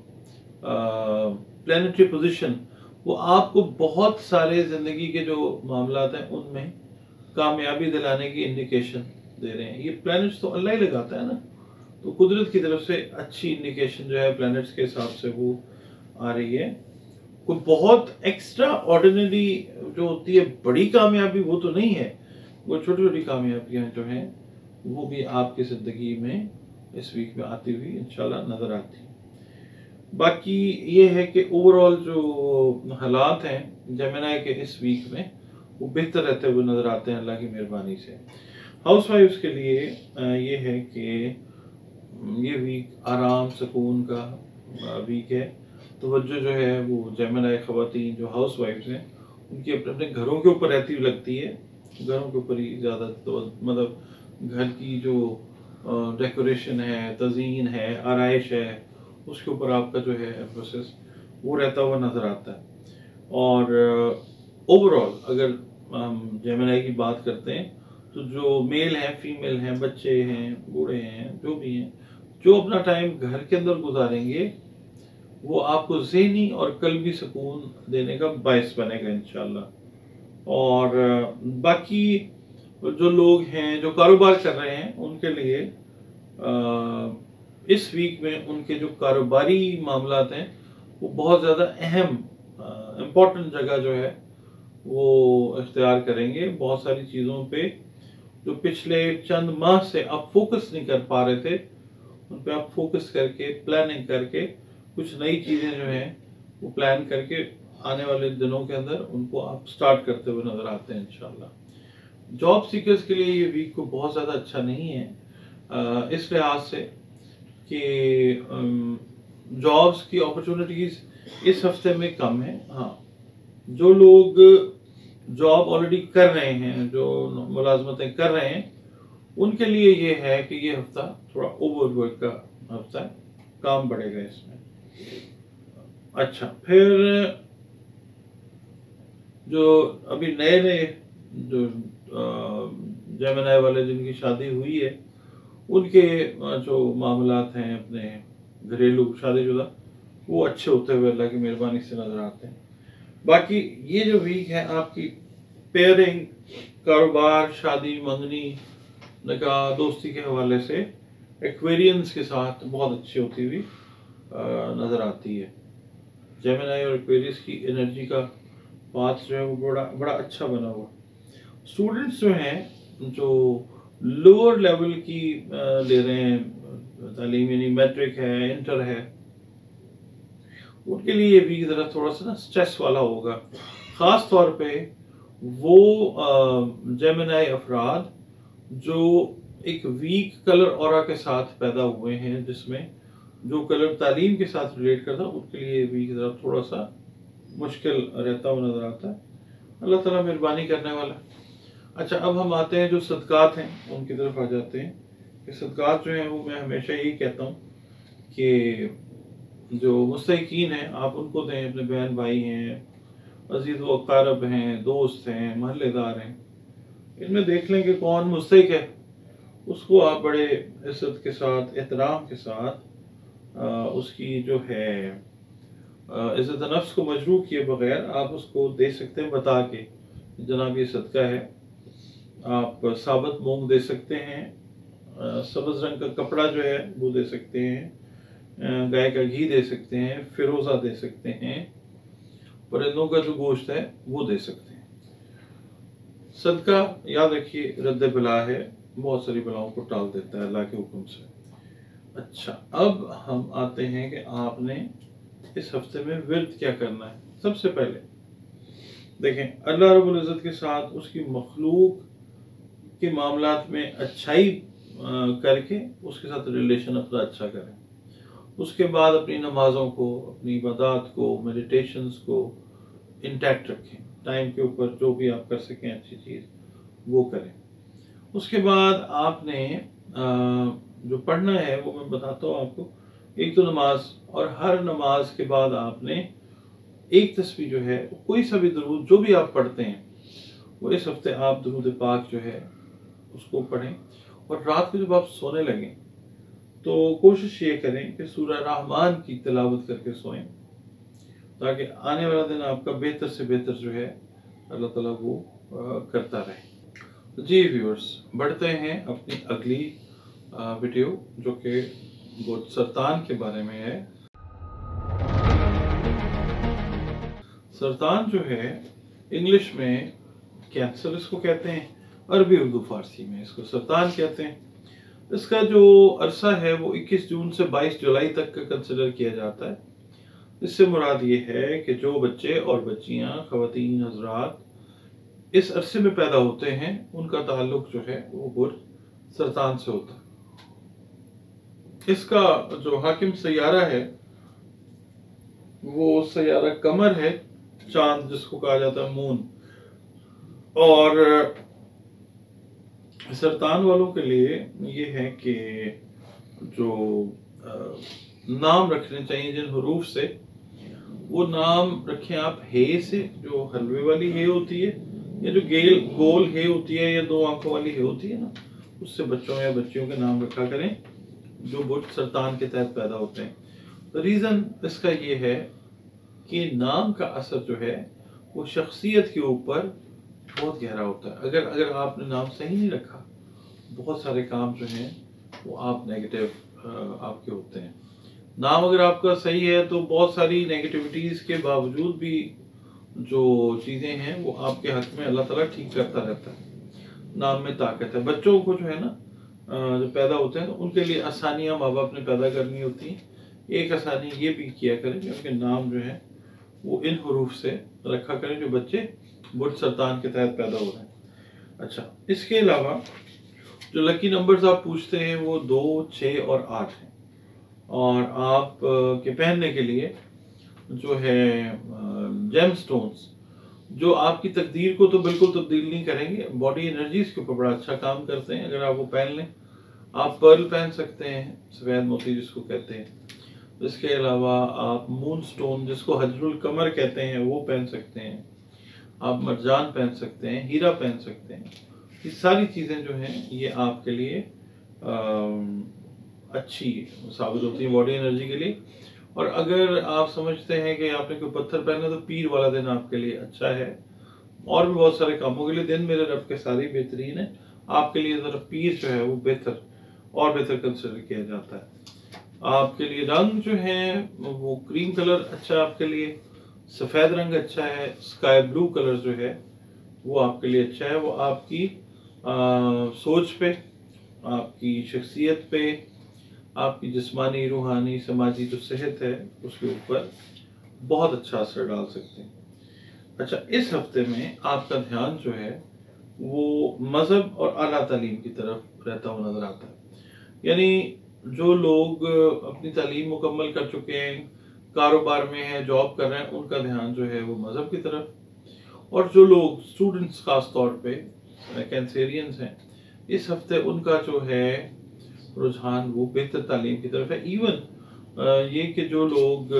A: प्लैनेटरी पोजीशन, वो आपको बहुत सारे ज़िंदगी के जो मामलात हैं उनमें कामयाबी दिलाने की इंडिकेशन दे रहे हैं। ये प्लैनेट्स तो अल्लाह ही लगाता है ना, तो कुदरत की तरफ से अच्छी इंडिकेशन जो है प्लैनेट्स के हिसाब से वो आ रही है। कोई बहुत एक्स्ट्रा ऑर्डिनरी जो होती है बड़ी कामयाबी वो तो नहीं है, वो छोटी छोटी कामयाबियाँ जो हैं वो भी आपकी ज़िंदगी में इस वीक में आती हुई इंशाल्लाह नज़र आती है। बाकी ये है कि ओवरऑल जो हालात हैं जेमिनी के इस वीक में वो बेहतर रहते हुए नज़र आते हैं अल्लाह की मेहरबानी से। हाउस वाइफ्स के लिए ये है कि ये वीक आराम सुकून का वीक है। तवज्जो जो है वो जेमिनी ख़वातीन जो हाउस वाइफ्स हैं उनकी अपने अपने घरों के ऊपर रहती हुई लगती है। घरों के ऊपर ही ज़्यादा मतलब घर की जो डेकोरेशन है, तज़ीन है, आराइश है, उसके ऊपर आपका जो है एम्फोसिस वो रहता हुआ नज़र आता है। और ओवरऑल अगर हम जेमिनी की बात करते हैं तो जो मेल हैं, फीमेल हैं, बच्चे हैं, बूढ़े हैं, जो भी हैं, जो अपना टाइम घर के अंदर गुजारेंगे वो आपको ज़हनी और कल्बी सुकून देने का बायस बनेगा इंशाल्लाह। और बाकी जो लोग हैं जो कारोबार कर रहे हैं उनके लिए इस वीक में उनके जो कारोबारी मामलात हैं वो बहुत ज़्यादा अहम इम्पोर्टेंट जगह जो है वो इख्तियार करेंगे। बहुत सारी चीज़ों पे जो पिछले चंद माह से आप फोकस नहीं कर पा रहे थे उन पे आप फोकस करके प्लानिंग करके कुछ नई चीज़ें जो हैं वो प्लान करके आने वाले दिनों के अंदर उनको आप स्टार्ट करते हुए नज़र आते हैं इंशाल्लाह। जॉब सीकर्स के लिए ये वीक को बहुत ज़्यादा अच्छा नहीं है इस लिहाज से कि जॉब्स की अपॉर्चुनिटीज़ इस हफ्ते में कम है। हाँ, जो लोग जॉब ऑलरेडी कर रहे हैं, जो मुलाजमतें कर रहे हैं, उनके लिए ये है कि ये हफ्ता थोड़ा ओवरवर्क का हफ्ता है, काम बढ़ेगा इसमें। अच्छा, फिर जो अभी नए नए जो जेमिनी वाले जिनकी शादी हुई है उनके जो मामलात हैं अपने घरेलू शादीशुदा वो अच्छे होते हुए अल्लाह की मेहरबानी से नज़र आते हैं। बाकी ये जो वीक है आपकी पेयरिंग, कारोबार, शादी, मंगनी, निकाह, दोस्ती के हवाले से एक्वेरियंस के साथ बहुत अच्छी होती हुई नज़र आती है। जेमिनी और एक्वेरियस की एनर्जी का पाथ जो है वो बड़ा बड़ा अच्छा बना हुआ। स्टूडेंट्स जो हैं जो लोअर लेवल की ले रहे हैं तालीम, यानी मैट्रिक है, इंटर है, उनके लिए ये वीक ज़रा थोड़ा सा ना स्ट्रेस वाला होगा। ख़ास तौर पे वो जेमिनी अफराद जो एक वीक कलर ऑरा के साथ पैदा हुए हैं, जिसमें जो कलर तालीम के साथ रिलेट करता है, उनके लिए वीक ज़रा थोड़ा सा मुश्किल रहता हुआ नज़र आता है। अल्लाह ताला मेहरबानी करने वाला। अच्छा, अब हम आते हैं जो सदकात हैं उनकी तरफ आ जाते हैं कि सदकात जो हैं वो मैं हमेशा यही कहता हूँ कि जो मुस्तहिकीन हैं आप उनको दें। अपने बहन भाई हैं, अजीज़ व अक़ारब हैं, दोस्त हैं, महल्लेदार हैं, इनमें देख लें कि कौन मुस्तहिक है, उसको आप बड़े इज़्ज़त के साथ, एहतराम के साथ उसकी जो है इज़्ज़त नफ्स को मजरूह किए बगैर आप उसको दे सकते हैं बता के, जनाब ये सदका है। आप साबुत मूंग दे सकते हैं, सब्ज़ रंग का कपड़ा जो है वो दे सकते हैं, गाय का घी दे सकते हैं, फिरोज़ा दे सकते हैं, परिंदों का जो गोश्त है वो दे सकते हैं। सदका याद रखिए रद्द बला है, बहुत सारी बलाओं को टाल देता है अल्लाह के हुक्म से। अच्छा, अब हम आते हैं कि आपने इस हफ्ते में विर्द क्या करना है। सबसे पहले देखें, अल्लाह रब्बुल इज़्ज़त के साथ उसकी मखलूक के मामलात में अच्छाई करके उसके साथ रिलेशन अपना अच्छा करें। उसके बाद अपनी नमाज़ों को, अपनी इबादत को, मेडिटेशंस को इंटैक्ट रखें। टाइम के ऊपर जो भी आप कर सकें अच्छी चीज़ वो करें। उसके बाद आपने जो पढ़ना है वो मैं बताता हूँ आपको। एक तो नमाज, और हर नमाज के बाद आपने एक तस्बीह जो है, कोई सा भी दरूद जो भी आप पढ़ते हैं वो इस हफ्ते आप दरूद पाक जो है उसको पढ़ें। और रात को जब आप सोने लगें तो कोशिश ये करें कि सूरह रहमान की तिलावत करके सोएं, ताकि आने वाला दिन आपका बेहतर से बेहतर जो है अल्लाह ताला वो करता रहे। जी व्यूअर्स, बढ़ते हैं अपनी अगली वीडियो जो कि वो सरतान के बारे में है। सरतान जो है इंग्लिश में कैंसर इसको कहते हैं, अरबी उर्दू फारसी में इसको सरतान कहते हैं। इसका जो अरसा है वो 21 जून से 22 जुलाई तक का कंसिडर किया जाता है। इससे मुराद ये है कि जो बच्चे और बच्चियां, ख़वातीन हज़रात इस अरसे में पैदा होते हैं उनका ताल्लुक जो है वो बुर्ज सरतान से होता है। इसका जो हाकिम सैयारा है वो सैयारा कमर है, चांद जिसको कहा जाता है मून। और सरतान वालों के लिए ये है कि जो नाम रखने चाहिए जिन हरूफ से, वो नाम रखें आप हे से, जो हलवे वाली हे होती है, या जो गोल हे होती है, या 2 आंखों वाली हे होती है ना, उससे बच्चों या बच्चियों के नाम रखा करें जो बुर्ज सरतान के तहत पैदा होते हैं। तो रीज़न इसका ये है कि नाम का असर जो है वो शख्सियत के ऊपर बहुत गहरा होता है। अगर आपने नाम सही नहीं रखा, बहुत सारे काम जो हैं वो आप नेगेटिव आपके होते हैं। नाम अगर आपका सही है तो बहुत सारी नेगेटिविटीज़ के बावजूद भी जो चीज़ें हैं वो आपके हक में अल्लाह ताला ठीक करता रहता है। नाम में ताकत है। बच्चों को जो है ना, जो पैदा होते हैं तो उनके लिए आसानियाँ माँ बाप ने पैदा करनी होती हैं। एक आसानी ये भी किया करें कि उनके नाम जो है वो इन हरूफ से रखा करें जो बच्चे बुर्ज सरतान के तहत पैदा हो रहे हैं। अच्छा, इसके अलावा जो लकी नंबर्स आप पूछते हैं वो 2, 6 और 8 हैं। और आप के पहनने के लिए जो है जेम स्टोन्स, जो आपकी तकदीर को तो बिल्कुल तब्दील नहीं करेंगे, बॉडी एनर्जीज के ऊपर बड़ा अच्छा काम करते हैं। अगर आप वो पहन लें, आप पर्ल पहन सकते हैं, सफ़ेद मोती जिसको कहते हैं। इसके अलावा आप मून स्टोन जिसको हजरुल कमर कहते हैं वो पहन सकते हैं। आप मरजान पहन सकते हैं, हीरा पहन सकते हैं। ये सारी चीज़ें जो हैं ये आपके लिए अच्छी साबित होती है बॉडी एनर्जी के लिए। और अगर आप समझते हैं कि आपने कोई पत्थर पहना तो पीर वाला दिन आपके लिए अच्छा है। और भी बहुत सारे कामों के लिए दिन मेरे रब के सारे बेहतरीन है, आपके लिए ज़रा पीर जो है वो बेहतर और बेहतर कंसिडर किया जाता है। आपके लिए रंग जो है वो क्रीम कलर अच्छा है, आपके लिए सफ़ेद रंग अच्छा है, स्काई ब्लू कलर जो है वो आपके लिए अच्छा है। वो आपकी सोच पे, आपकी शख्सियत पे, आपकी जिस्मानी, रूहानी, समाजी जो सेहत है उसके ऊपर बहुत अच्छा असर डाल सकते हैं। अच्छा, इस हफ्ते में आपका ध्यान जो है वो मज़हब और आला तालीम की तरफ रहता हुआ नज़र आता है। यानी जो लोग अपनी तालीम मुकम्मल कर चुके हैं, कारोबार में हैं, जॉब कर रहे हैं, उनका ध्यान जो है वो मज़हब की तरफ। और जो लोग स्टूडेंट्स खास तौर पे कैंसेरियंस हैं, इस हफ्ते उनका जो है रुझान वो बेहतर तालीम की तरफ है। इवन ये कि जो लोग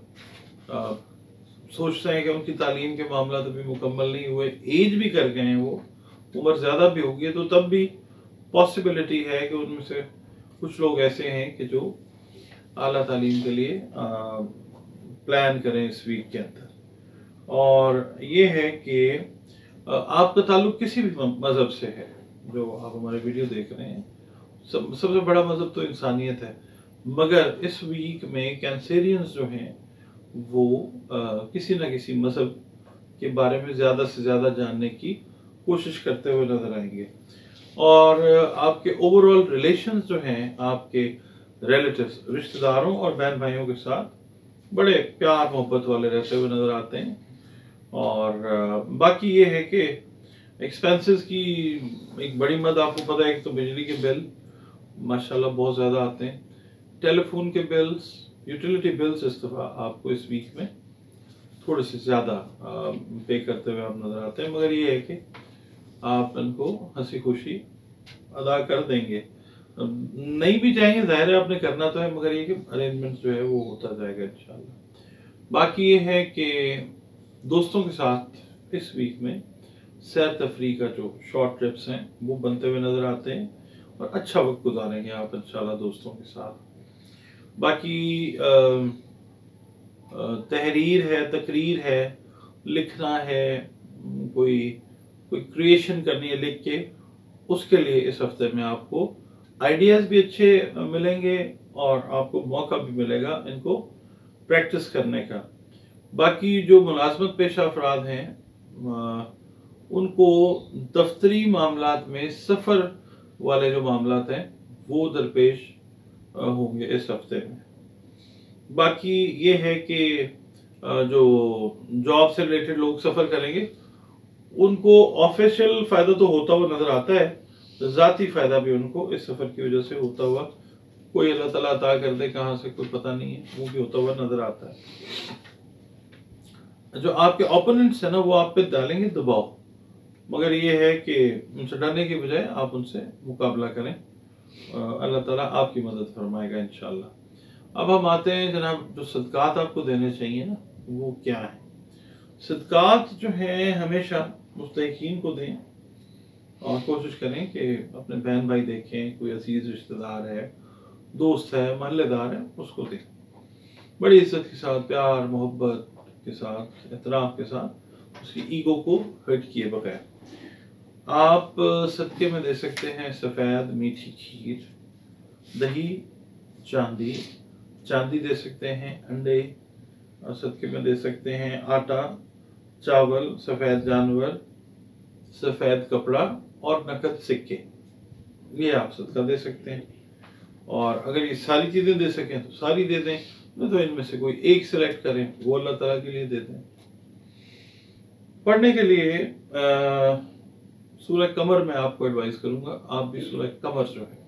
A: सोचते हैं कि उनकी तालीम के मामला अभी मुकम्मल नहीं हुए, एज भी कर गए हैं, वो उम्र ज़्यादा भी होगी, तो तब भी पॉसिबिलिटी है कि उनमें से कुछ लोग ऐसे हैं कि जो आला तालीम के लिए प्लान करें इस वीक के अंदर। और ये है कि आपका ताल्लुक किसी भी मज़हब से है, जो आप हमारे वीडियो देख रहे हैं, सबसे बड़ा मज़हब तो इंसानियत है, मगर इस वीक में कैंसेरियंस जो हैं वो किसी न किसी मज़हब के बारे में ज़्यादा से ज़्यादा जानने की कोशिश करते हुए नजर आएंगे। और आपके ओवरऑल रिलेशंस जो हैं आपके रिलेटिव्स, रिश्तेदारों और बहन भाइयों के साथ बड़े प्यार मोहब्बत वाले रहते हुए नजर आते हैं। और बाकी ये है कि एक्सपेंसेस की एक बड़ी मद आपको पता है, एक तो बिजली के बिल माशाल्लाह बहुत ज़्यादा आते हैं, टेलीफोन के बिल्स, यूटिलिटी बिल्स इस दफ़ा आपको इस वीक में थोड़े से ज़्यादा पे करते हुए आप नज़र आते हैं, मगर ये है कि आप इनको हंसी खुशी अदा कर देंगे। नहीं भी चाहेंगे, जाहिर है आपने करना तो है, मगर ये कि अरेंजमेंट जो है वो होता जाएगा इंशाल्लाह। बाकी ये है कि दोस्तों के साथ इस वीक में सैर तफरी का जो शॉर्ट ट्रिप्स हैं वो बनते हुए नज़र आते हैं और अच्छा वक्त गुजारेंगे आप इंशाल्लाह दोस्तों के साथ। बाकी तहरीर है, तकरीर है, लिखना है, कोई क्रिएशन करनी है लिख के, उसके लिए इस हफ्ते में आपको आइडियाज़ भी अच्छे मिलेंगे और आपको मौका भी मिलेगा इनको प्रैक्टिस करने का। बाकी जो मुलाजमत पेशा अफराद हैं उनको दफ्तरी मामलात में सफ़र वाले जो मामलात हैं वो दरपेश होंगे इस हफ्ते में। बाकी ये है कि जो जॉब से रिलेटेड लोग सफ़र करेंगे उनको ऑफिशियल फ़ायदा तो होता हुआ नज़र आता है, ज़ाती फ़ायदा भी उनको इस सफ़र की वजह से होता हुआ, कोई अल्लाह ताला अता कर दे कहाँ से कोई पता नहीं है, वो भी होता हुआ नज़र आता है। जो आपके ओपोनेंट्स हैं ना वो आप पे डालेंगे दबाव, मगर ये है कि उनसे डरने की बजाय आप उनसे मुकाबला करें, अल्लाह ताला आपकी मदद फरमाएगा इंशाल्लाह। अब हम आते हैं जनाब, जो सदकात आपको देने चाहिए ना वो क्या है। सदकात जो है हमेशा मुस्तहिकीन को दें और कोशिश करें कि अपने बहन भाई देखें, कोई अजीज रिश्तेदार है, दोस्त है, महल्लेदार है, उसको दें बड़ी इज्जत के साथ, प्यार मोहब्बत के साथ, एहतराम के साथ, उसकी ईगो को हर्ट किए बगैर। आप सदके में दे सकते हैं सफ़ेद मीठी खीर, दही, चांदी दे सकते हैं, अंडे, और सदके में दे सकते हैं आटा, चावल, सफ़ेद जानवर, सफ़ेद कपड़ा और नकद सिक्के, ये आप सदका दे सकते हैं। और अगर ये सारी चीज़ें दे सकें तो सारी दे दें, नहीं तो इनमें से कोई एक सिलेक्ट करें, वो अल्लाह ताला के लिए दे दें। पढ़ने के लिए सूरह कमर में आपको एडवाइस करूंगा, आप भी सूरह कमर जो है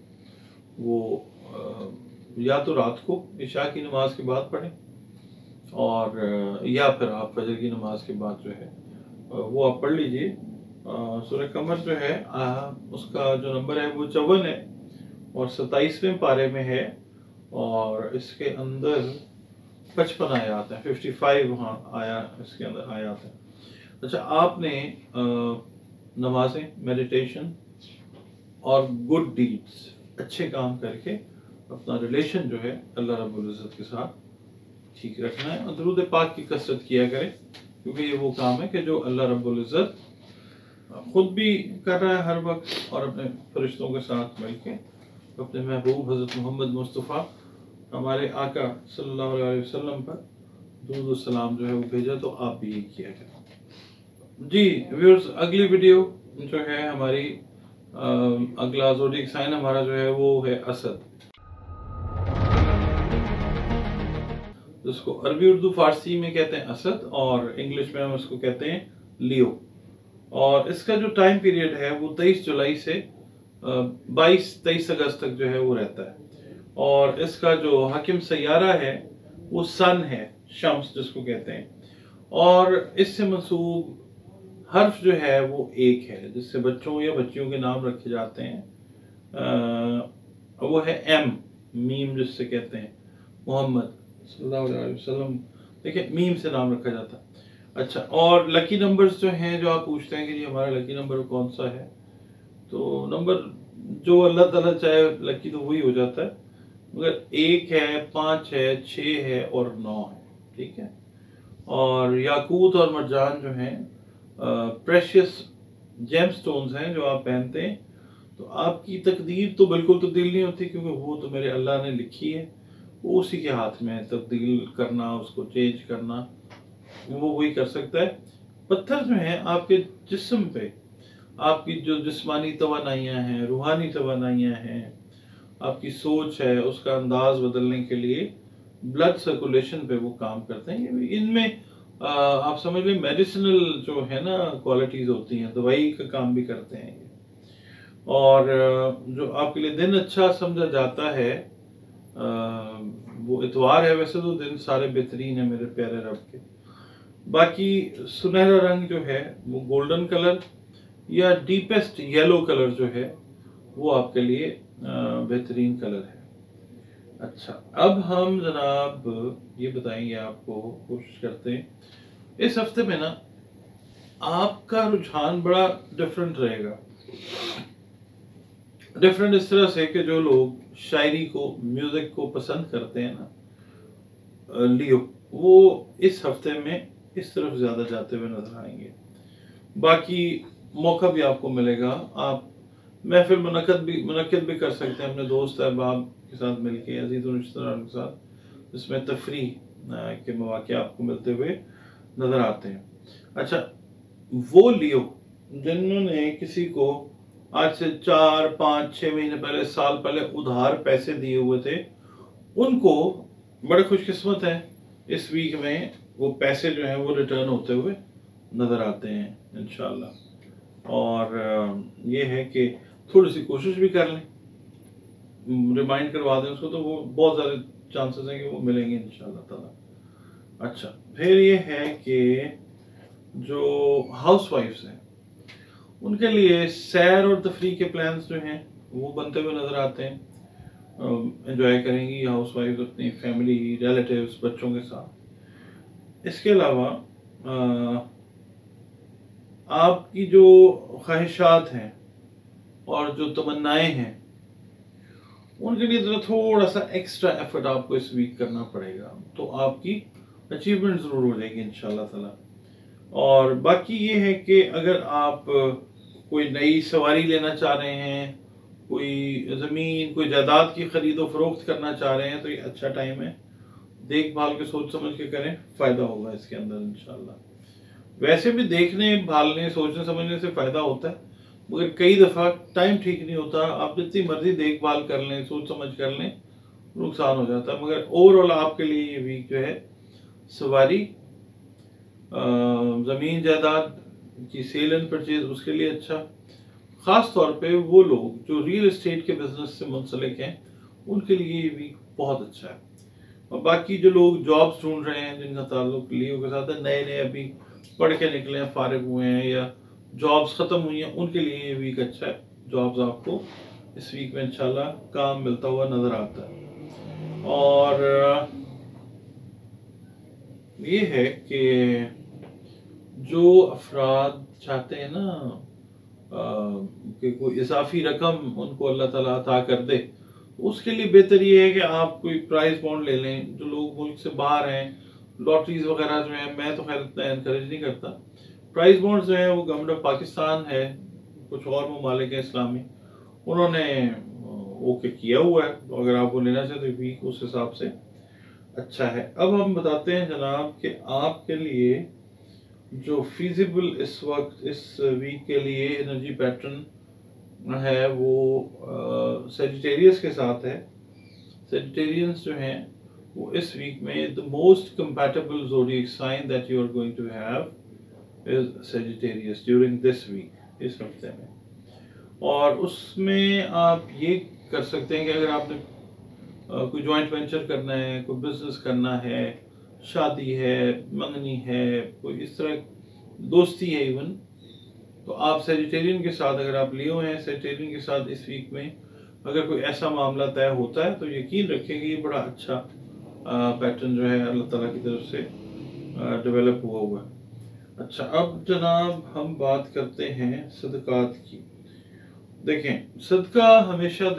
A: वो या तो रात को इशा की नमाज के बाद पढ़ें, और या फिर आप फजर की नमाज के बाद जो है वो आप पढ़ लीजिए। सूरह कमर जो है उसका जो नंबर है वो 54 है और 27वें पारे में है, और इसके अंदर 55 आयात हैं, 55 वहाँ आया इसके अंदर आयात हैं। अच्छा, आपने नमाजें, मेडिटेशन और गुड डीड्स, अच्छे काम करके अपना रिलेशन जो है अल्लाह रब्बुल इज़्ज़त के साथ ठीक रखना है, और दुरूद पाक की कसरत किया करें, क्योंकि ये वो काम है कि जो अल्लाह रब्बुल इज़्ज़त खुद भी कर रहा है हर वक्त, और अपने फरिश्तों के साथ मिलके अपने महबूब हज़रत मोहम्मद मुस्तफ़ा हमारे आका सल्लल्लाहु अलैहि वसल्लम पर दुरूद सलाम जो है वो भेजा, तो आप भी यही किया करें। जी व्यूअर्स, अगली वीडियो जो है हमारी अगला ज़ोडिएक साइन हमारा जो है वो है असद, जिसको अरबी उर्दू फारसी में कहते हैं असद और इंग्लिश में हम उसको कहते हैं लियो। और इसका जो टाइम पीरियड है वो 23 जुलाई से 22-23 अगस्त तक जो है वो रहता है, और इसका जो हाकिम सैयारा है वो सन है, शम्स जिसको कहते हैं, और इससे मंसूब हर्फ जो है वो एक है, जिससे बच्चों या बच्चियों के नाम रखे जाते हैं, वो है एम, मीम जिससे कहते हैं, मोहम्मद सल्लल्लाहु अलैहि वसल्लम, देखिए मीम से नाम रखा जाता है। अच्छा, और लकी नंबर्स जो हैं, जो आप पूछते हैं कि जी हमारा लकी नंबर कौन सा है, तो नंबर जो अल्लाह ताला चाहे लकी तो वही हो जाता है, मगर 1 है, 5 है, 6 है और 9 है। ठीक है। और याकूत और मरजान जो हैं प्रेशियस जेमस्टोन्स हैं जो आप पहनते हैं, तो आपकी तकदीर तो बिल्कुल तब्दील नहीं होती, क्योंकि वो तो मेरे अल्लाह ने लिखी है, वो उसी के हाथ में है। तब्दील करना, उसको चेंज करना, वो वही कर सकता है। पत्थर जो है आपके जिस्म पे, आपकी जो जिस्मानी तवानाइयाँ हैं, रूहानी तवानाइयाँ हैं, आपकी सोच है, उसका अंदाज बदलने के लिए ब्लड सर्कुलेशन पे वो काम करते हैं। इनमें आप समझ लें मेडिसिनल जो है ना क्वालिटीज होती हैं, दवाई का काम भी करते हैं ये। और जो आपके लिए दिन अच्छा समझा जाता है वो इतवार है। वैसे तो दिन सारे बेहतरीन है मेरे प्यारे रब के। बाकी सुनहरा रंग जो है वो गोल्डन कलर या डीपेस्ट येलो कलर जो है वो आपके लिए बेहतरीन कलर है। अच्छा, अब हम जनाब ये बताएंगे आपको, कोशिश करते हैं इस हफ्ते में ना आपका रुझान बड़ा डिफरेंट रहेगा। डिफरेंट इस तरह से कि जो लोग शायरी को, म्यूजिक को पसंद करते हैं ना, लियो, वो इस हफ्ते में इस तरफ ज्यादा जाते हुए नजर आएंगे। बाकी मौका भी आपको मिलेगा, आप महफिल मुनक्किद भी कर सकते हैं अपने दोस्त अहबाब के साथ मिलके, अजीज और रिश्तेदारों के साथ, जिसमें तफरी के मौके आपको मिलते हुए नजर आते हैं। अच्छा, वो लियो जिन्होंने किसी को आज से 4, 5, 6 महीने पहले, साल पहले उधार पैसे दिए हुए थे, उनको बड़े खुशकिस्मत है, इस वीक में वो पैसे जो हैं वो रिटर्न होते हुए नजर आते हैं इंशाल्लाह। और ये है कि थोड़ी सी कोशिश भी कर लें, रिमाइंड करवा दें उसको, तो वो बहुत ज़्यादा चांसेस हैं कि वो मिलेंगे इंशाल्लाह ताला। अच्छा, फिर ये है कि जो हाउस वाइफ्स हैं उनके लिए सैर और तफरी के प्लान्स जो हैं वो बनते हुए नजर आते हैं। एंजॉय करेंगी हाउस वाइफ अपनी फैमिली, रिलेटिव्स, बच्चों के साथ। इसके अलावा आपकी जो ख्वाहिशात हैं और जो तमन्नाएं हैं उनके लिए तो थोड़ा सा एक्स्ट्रा एफर्ट आपको इस वीक करना पड़ेगा, तो आपकी अचीवमेंट ज़रूर हो जाएगी इंशाल्लाह ताला। और बाकी ये है कि अगर आप कोई नई सवारी लेना चाह रहे हैं, कोई ज़मीन, कोई जायदाद की खरीदो फरोख्त करना चाह रहे हैं, तो ये अच्छा टाइम है। देखभाल के सोच समझ के करें, फ़ायदा होगा इसके अंदर इंशाल्लाह। वैसे भी देखने, भालने, सोचने समझने से फ़ायदा होता है, मगर कई दफ़ा टाइम ठीक नहीं होता। आप जितनी मर्जी देखभाल कर लें, सोच समझ कर लें, नुकसान हो जाता है। मगर ओवरऑल आपके लिए ये वीक जो है सवारी, ज़मीन जायदाद की सेल एंड परचेज, उसके लिए अच्छा। ख़ास तौर पे वो लोग जो रियल एस्टेट के बिजनेस से मुंसलिक हैं उनके लिए ये वीक बहुत अच्छा है। और बाकी जो लोग जॉब्स ढूंढ रहे हैं, जिनका ताल्लुक लियो के साथ है, नए नए अभी पढ़ के निकले हैं, फारिग हुए हैं या जॉब्स ख़त्म हुई हैं, उनके लिए ये वीक अच्छा है। जॉब्स आपको इस वीक में इंशाल्लाह काम मिलता हुआ नज़र आता है। और ये है कि जो अफराद चाहते हैं ना कि कोई इजाफी रकम उनको अल्लाह ताला अता कर दे, उसके लिए बेहतर ये है कि आप कोई प्राइज बॉन्ड ले लें। जो लोग मुल्क से बाहर हैं, लॉटरीज वगैरह जो है, मैं तो खैर इतना एनकरेज नहीं करता। प्राइज बॉन्ड जो है वो गवर्नमेंट ऑफ पाकिस्तान है, कुछ और ममालिक है इस्लामी, उन्होंने ओके किया हुआ है, तो अगर आप वो लेना चाहते तो वीक उस हिसाब से अच्छा है। अब हम बताते हैं जनाब कि आपके लिए जो फिजिबल इस वक्त इस वीक के लिए एनर्जी पैटर्न है वो सेजिटेरियस के साथ है। सेजिटेरियंस जो हैं वो इस वीक में the most compatible zodiac sign that you are going to have is Sagittarius during this week, इस हफ्ते में। और उसमें आप ये कर सकते हैं कि अगर आपने कोई जॉइंट वेंचर करना है, कोई बिजनेस करना है, शादी है, मंगनी है, कोई इस तरह दोस्ती है इवन, तो आप सेजिटेरियन के साथ, अगर आप लियो हैं सेजिटेरियन के साथ इस वीक में अगर कोई ऐसा मामला तय होता है, तो यकीन रखें कि ये बड़ा अच्छा पैटर्न जो है अल्लाह ताला की तरफ से डेवलप हुआ है। अच्छा, अब जनाब हम बात करते हैं सदकात की। देखें, सदका हमेशा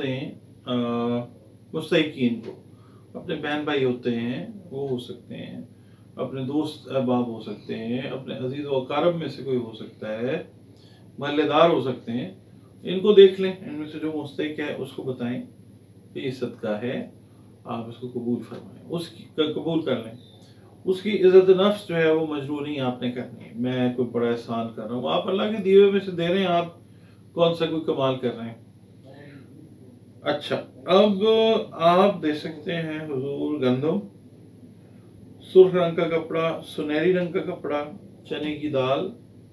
A: दें मुस्तहिकीन को। अपने बहन भाई होते हैं, वो हो सकते हैं, अपने दोस्त अहबाब हो सकते हैं, अपने अजीज व अकारब में से कोई हो सकता है, महल्लेदार हो सकते हैं। इनको देख लें, इनमें से जो मुस्तहिक है उसको बताएं कि ये सदका है, आप इसको कबूल फरमाएं, उसकी कबूल कर लें। उसकी इज्जत नफ्स जो है वो मजबूरी आपने करनी है। मैं कोई बड़ा एहसान कर रहा हूँ, आप अल्लाह के दिए में से दे रहे हैं, आप कौन सा कोई कमाल कर रहे हैं। अच्छा, अब आप दे सकते हैं हुजूर गंदम, सुर्ख रंग का कपड़ा, सुनहरी रंग का कपड़ा, चने की दाल,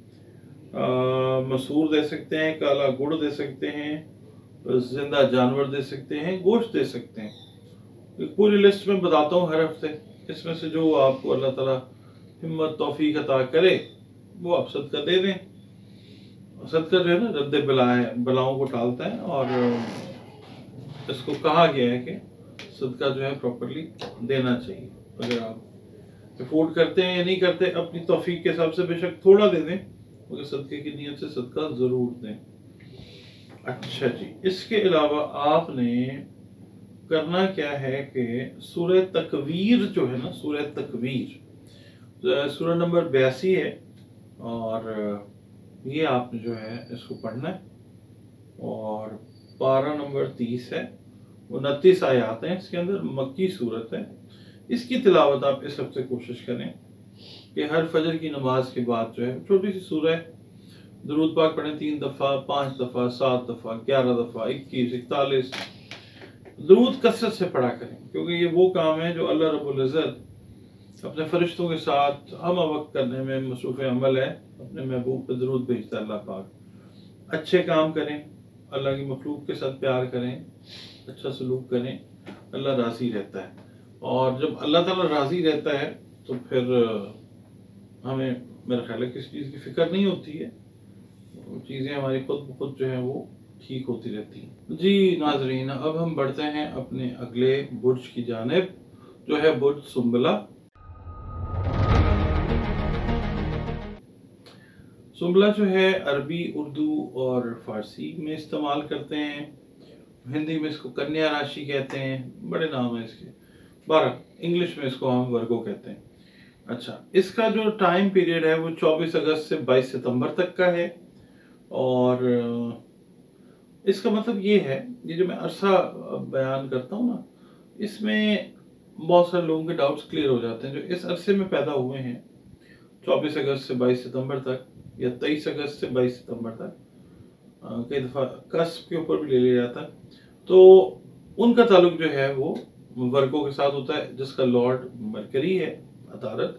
A: मसूर दे सकते हैं, काला गुड़ दे सकते हैं, जिंदा जानवर दे सकते हैं, गोश्त दे सकते हैं। एक पूरी लिस्ट में बताता हूँ हर हफ्ते, इसमें से जो आपको अल्लाह ताला हिम्मत तौफीक अता करे वो आप सदका दे दें। सदका जो है ना रद्द बलाओं को टालता है, और इसको कहा गया है कि सदका जो है प्रॉपरली देना चाहिए। अगर आप अफोर्ड करते हैं या नहीं करते, अपनी तौफीक के हिसाब से बेशक थोड़ा दे दें, मगर सदके की नीयत से सदका जरूर दें। अच्छा जी, इसके अलावा आपने करना क्या है कि सूरह तकवीर जो है ना, सूरह तकवीर सूरह नंबर 82 है, और ये आपने जो है इसको पढ़ना है, और पारा नंबर 30 है, 29 आयात हैं इसके अंदर, मक्की सूरत है। इसकी तिलावत आप इस हफ्ते कोशिश करें कि हर फजर की नमाज के बाद जो है छोटी सी सूरह दुरूद पाक पढ़ें, 3 दफ़ा, 5 दफ़ा, 7 दफ़ा, 11 दफ़ा, 21, 41 दुरूद कसरत से पढ़ा करें, क्योंकि ये वो काम है जो अल्लाह रब्बुल इज़्ज़त अपने फरिश्तों के साथ हम वक्त करने में मसरूफ़ अमल है। अपने महबूब पर दुरूद भेजता है अल्लाह पाक। अच्छे काम करें, अल्लाह की मखलूक के साथ प्यार करें, अच्छा सलूक करें, अल्लाह राज़ी रहता है। और जब अल्लाह ताला राज़ी रहता है तो फिर हमें मेरा ख्याल है किसी चीज़ की फिक्र नहीं होती है, चीज़ें हमारी खुद ब खुद जो है वो ठीक होती रहती हैं। जी नाजरीन, अब हम बढ़ते हैं अपने अगले बुर्ज की जानिब, जो है बुर्ज सुंबला। सुंबला जो है अरबी, उर्दू और फारसी में इस्तेमाल करते हैं। हिंदी में इसको कन्या राशि कहते हैं, बड़े नाम है इसके। 12 इंग्लिश में इसको हम वर्गो कहते हैं। अच्छा, इसका जो टाइम पीरियड है वो 24 अगस्त से 22 सितंबर तक का है। और इसका मतलब ये है, ये जो मैं अरसा बयान करता हूँ ना, इसमें बहुत सारे लोगों के डाउट्स क्लियर हो जाते हैं जो इस अरसे में पैदा हुए हैं, 24 अगस्त से 22 सितंबर तक या 23 अगस्त से 22 सितंबर तक, कई दफ़ा कस्ब के ऊपर भी ले लिया जाता है। तो उनका ताल्लुक जो है वो वर्गों के साथ होता है, जिसका लॉर्ड मरकरी है, अतारत।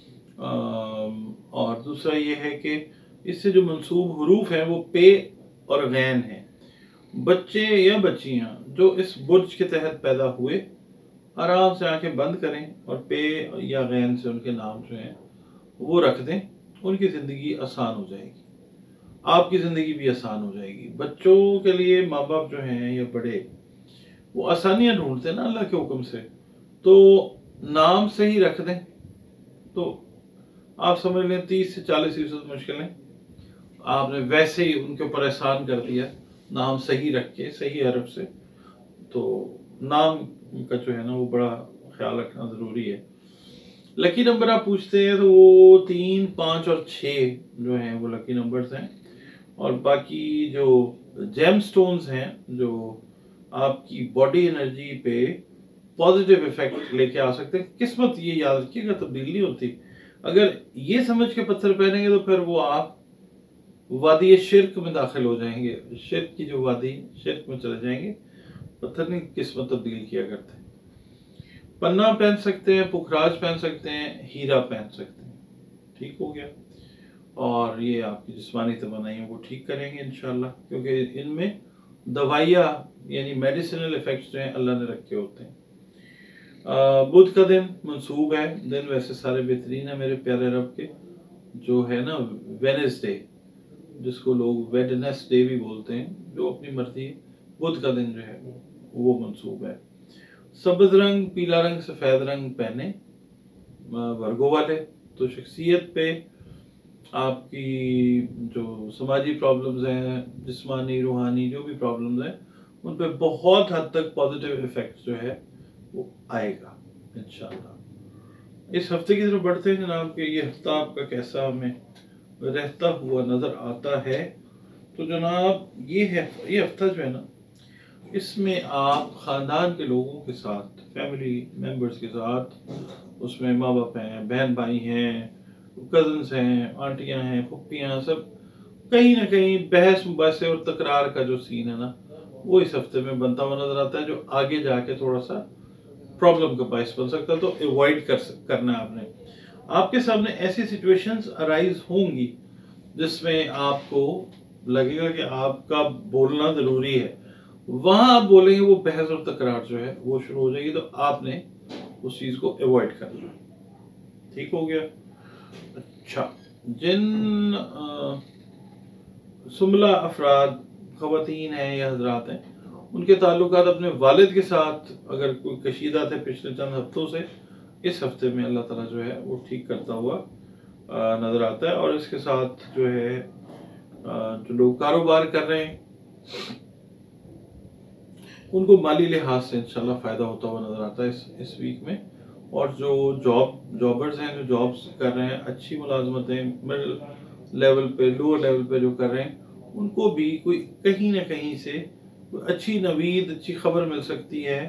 A: और दूसरा ये है कि इससे जो मंसूब हरूफ हैं वो पे और गैन है। बच्चे या बच्चियां जो इस बुर्ज के तहत पैदा हुए, आराम से आंखें बंद करें और पे या गैन से उनके नाम जो हैं वो रख दें, उनकी ज़िंदगी आसान हो जाएगी, आपकी ज़िंदगी भी आसान हो जाएगी। बच्चों के लिए माँ बाप जो हैं या बड़े, वो आसानियाँ ढूंढते हैं ना अल्लाह के हुक्म से, तो नाम से ही रख दें तो आप समझ लें 30 से 40% मुश्किलें आपने वैसे ही उनके ऊपर एहसान कर दिया, नाम सही रख के, सही हरफ से। तो नाम का जो है ना वो बड़ा ख्याल रखना ज़रूरी है। लकी नंबर आप पूछते हैं तो वो 3, 5 और 6 जो हैं वो लकी नंबर्स हैं। और बाकी जो जेम स्टोन्स हैं जो आपकी बॉडी एनर्जी पे पॉजिटिव इफेक्ट लेके आ सकते हैं। किस्मत, ये याद रखिएगा, तब्दील नहीं होती। अगर ये समझ के पत्थर पहनेंगे तो फिर वो आप वादी शिर्क में दाखिल हो जाएंगे, शिर्क की जो वादी, शिर्क में चले जाएंगे। पत्थर नहीं किस्मत तब्दील किया करते। पन्ना पहन सकते हैं, पुखराज पहन सकते हैं, हीरा पहन सकते हैं, ठीक हो गया। और ये आपकी जिस्मानी तमन्नाइयों को ठीक करेंगे इंशाल्लाह, क्योंकि इनमें दवाइयाँ यानी मेडिसिनल इफेक्ट्स जो हैं अल्लाह ने रखे होते हैं। बुध का दिन मंसूब है, दिन वैसे सारे बेहतरीन है मेरे प्यारे रब के। जो है ना वेडनेसडे, जिसको लोग वेडनेसडे भी बोलते हैं, जो अपनी मर्जी, बुध का दिन जो है वो मंसूब है। सब्ज रंग, पीला रंग, सफ़ेद रंग पहने वर्गो वाले, तो शख्सियत पे आपकी जो समाजी प्रॉब्लम्स हैं, जिस्मानी रूहानी जो भी प्रॉब्लम्स हैं, उन पे बहुत हद तक पॉजिटिव इफेक्ट जो है वो आएगा इंशाल्लाह। इस हफ्ते की तरफ बढ़ते हैं जनाब कि ये हफ्ता आपका कैसा हमें रहता हुआ नज़र आता है। तो जनाब ये हफ्ता जो है ना, इसमें आप ख़ानदान के लोगों के साथ, फैमिली मेम्बर्स के साथ, उसमें माँ बाप हैं, बहन भाई हैं, कज़न्स हैं, आंटियाँ हैं, फुप्पियाँ, सब कहीं ना कहीं बहस मुबासे और तकरार का जो सीन है ना, वो इस हफ्ते में बनता हुआ नजर आता है, जो आगे जाके थोड़ा सा प्रॉब्लम का बायस बन सकता है। तो अवॉइड करना है आपने। आपके सामने ऐसी सिचुएशंस अराइज होंगी जिसमें आपको लगेगा कि आपका बोलना जरूरी है, वहां आप बोलेंगे, वो बहस और तकरार जो है वो शुरू हो जाएगी। तो आपने उस चीज को अवॉइड करना है। ठीक हो गया। अच्छा, जिन सुमला अफराद, खवातीन हैं या हजरात हैं, उनके ताल्लुकात अपने वालिद के साथ अगर कोई कशीदा थे पिछले चंद हफ्तों से, इस हफ्ते में अल्लाह ताला जो है वो ठीक करता हुआ नज़र आता है। और इसके साथ जो है जो लोग कारोबार कर रहे हैं उनको माली लिहाज से इंशाल्लाह फ़ायदा होता हुआ नज़र आता है इस वीक में। और जो जॉबर्स हैं, जो जॉब्स कर रहे हैं, अच्छी मुलाजमतें मिडिल लेवल पे, लोअर लेवल पे जो कर रहे हैं, उनको भी कोई कहीं ना कहीं से अच्छी नवीद, अच्छी खबर मिल सकती है।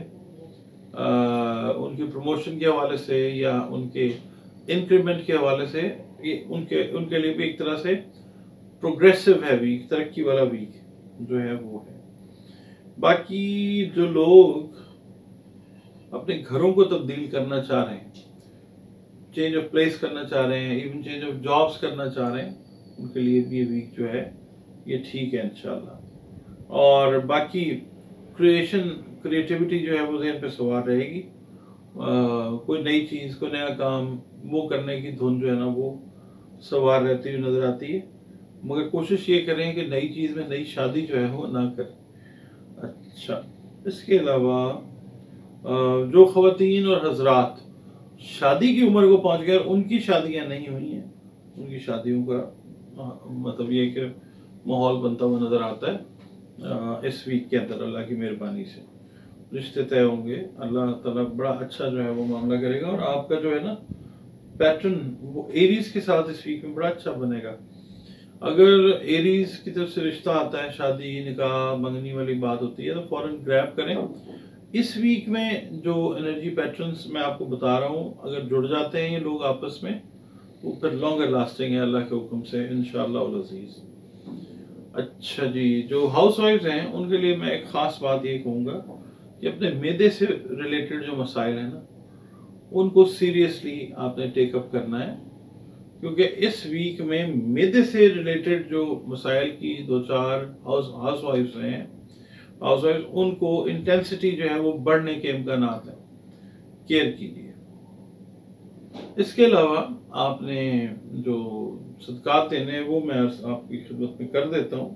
A: उनकी प्रमोशन के हवाले से या उनके इंक्रीमेंट के हवाले से। ये उनके लिए भी एक तरह से प्रोग्रेसिव है वीक, तरक्की वाला वीक जो है वो है। बाकी जो लोग अपने घरों को तब्दील करना चाह रहे हैं, चेंज ऑफ प्लेस करना चाह रहे हैं, इवन चेंज ऑफ जॉब्स करना चाह रहे हैं, उनके लिए भी ये वीक जो है ये ठीक है इंशाल्लाह। और बाकी क्रिएटिविटी जो है वो ज़हन पे सवार रहेगी। कोई नई चीज़, कोई नया काम वो करने की धुन जो है ना वो सवार रहती हुई नज़र आती है। मगर कोशिश ये करें कि नई चीज़ में नई शादी जो है वो ना करें। अच्छा, इसके अलावा जो ख़वातीन और हजरात शादी की उम्र को पहुंच गए, उनकी शादियां नहीं हुई हैं, उनकी शादियों का मतलब ये कि माहौल बनता हुआ नज़र आता है इस वीक के अंदर। अल्लाह की मेहरबानी से रिश्ते तय होंगे, अल्लाह ताला बड़ा अच्छा जो है वो मामला करेगा। और आपका जो है ना पैटर्न वो एरीज के साथ इस वीक में बड़ा अच्छा बनेगा। अगर एरीज की तरफ से रिश्ता आता है, शादी, निकाह, मंगनी वाली बात होती है, तो फौरन ग्रैब करें। इस वीक में जो एनर्जी पैटर्न्स मैं आपको बता रहा हूँ, अगर जुड़ जाते हैं ये लोग आपस में, वो फिर लॉन्गर लास्टिंग है अल्लाह के हुक्म से इंशाअल्लाह उल अज़ीज़। अच्छा जी, जो हाउस वाइफ्स हैं उनके लिए मैं एक ख़ास बात ये कहूँगा कि अपने मैदे से रिलेटेड जो मसाइल हैं ना, उनको सीरियसली आपने टेकअप करना है। क्योंकि इस वीक में मैदे से रिलेटेड जो मसाइल की दो चार हाउस वाइफ्स हैं, हाउस वाइफ, उनको इंटेंसिटी जो है वो बढ़ने के इम्कानात हैं, केयर कीजिए। इसके अलावा आपने जो सदकात देने हैं वो मैं आपकी खिदमत में कर देता हूँ।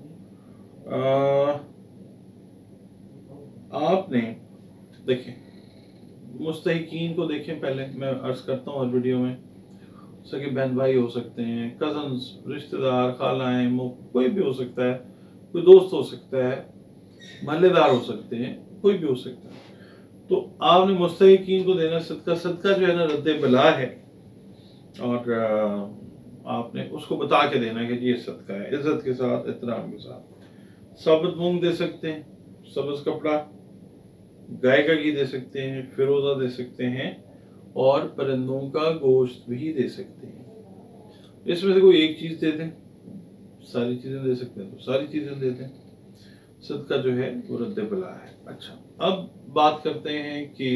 A: आपने देखें, मुस्तहिकीन को देखें, पहले मैं अर्ज करता हूँ हर वीडियो में, सगे बहन भाई हो सकते हैं, कजन्स, रिश्तेदार, खालाएं, कोई भी हो सकता है, कोई दोस्त हो सकता है, महल्लेदार हो सकते हैं, कोई भी हो सकता है। तो आपने मुस्तहिकीन को देना सदका। सदका जो है ना रद्द बला है, और आपने उसको बता के देना है कि ये सदका है, इज्जत के साथ, एहतराम के साथ। साबुत मूंग दे सकते हैं, सब्ज कपड़ा, गाय का घी दे सकते हैं, फिरोजा दे सकते हैं, और परिंदों का गोश्त भी दे सकते हैं। इसमें से कोई एक चीज दे दें, सारी चीजें दे सकते हैं तो सारी चीजें दे दें। सदका जो है वो रद्द बला है। अच्छा, अब बात करते हैं कि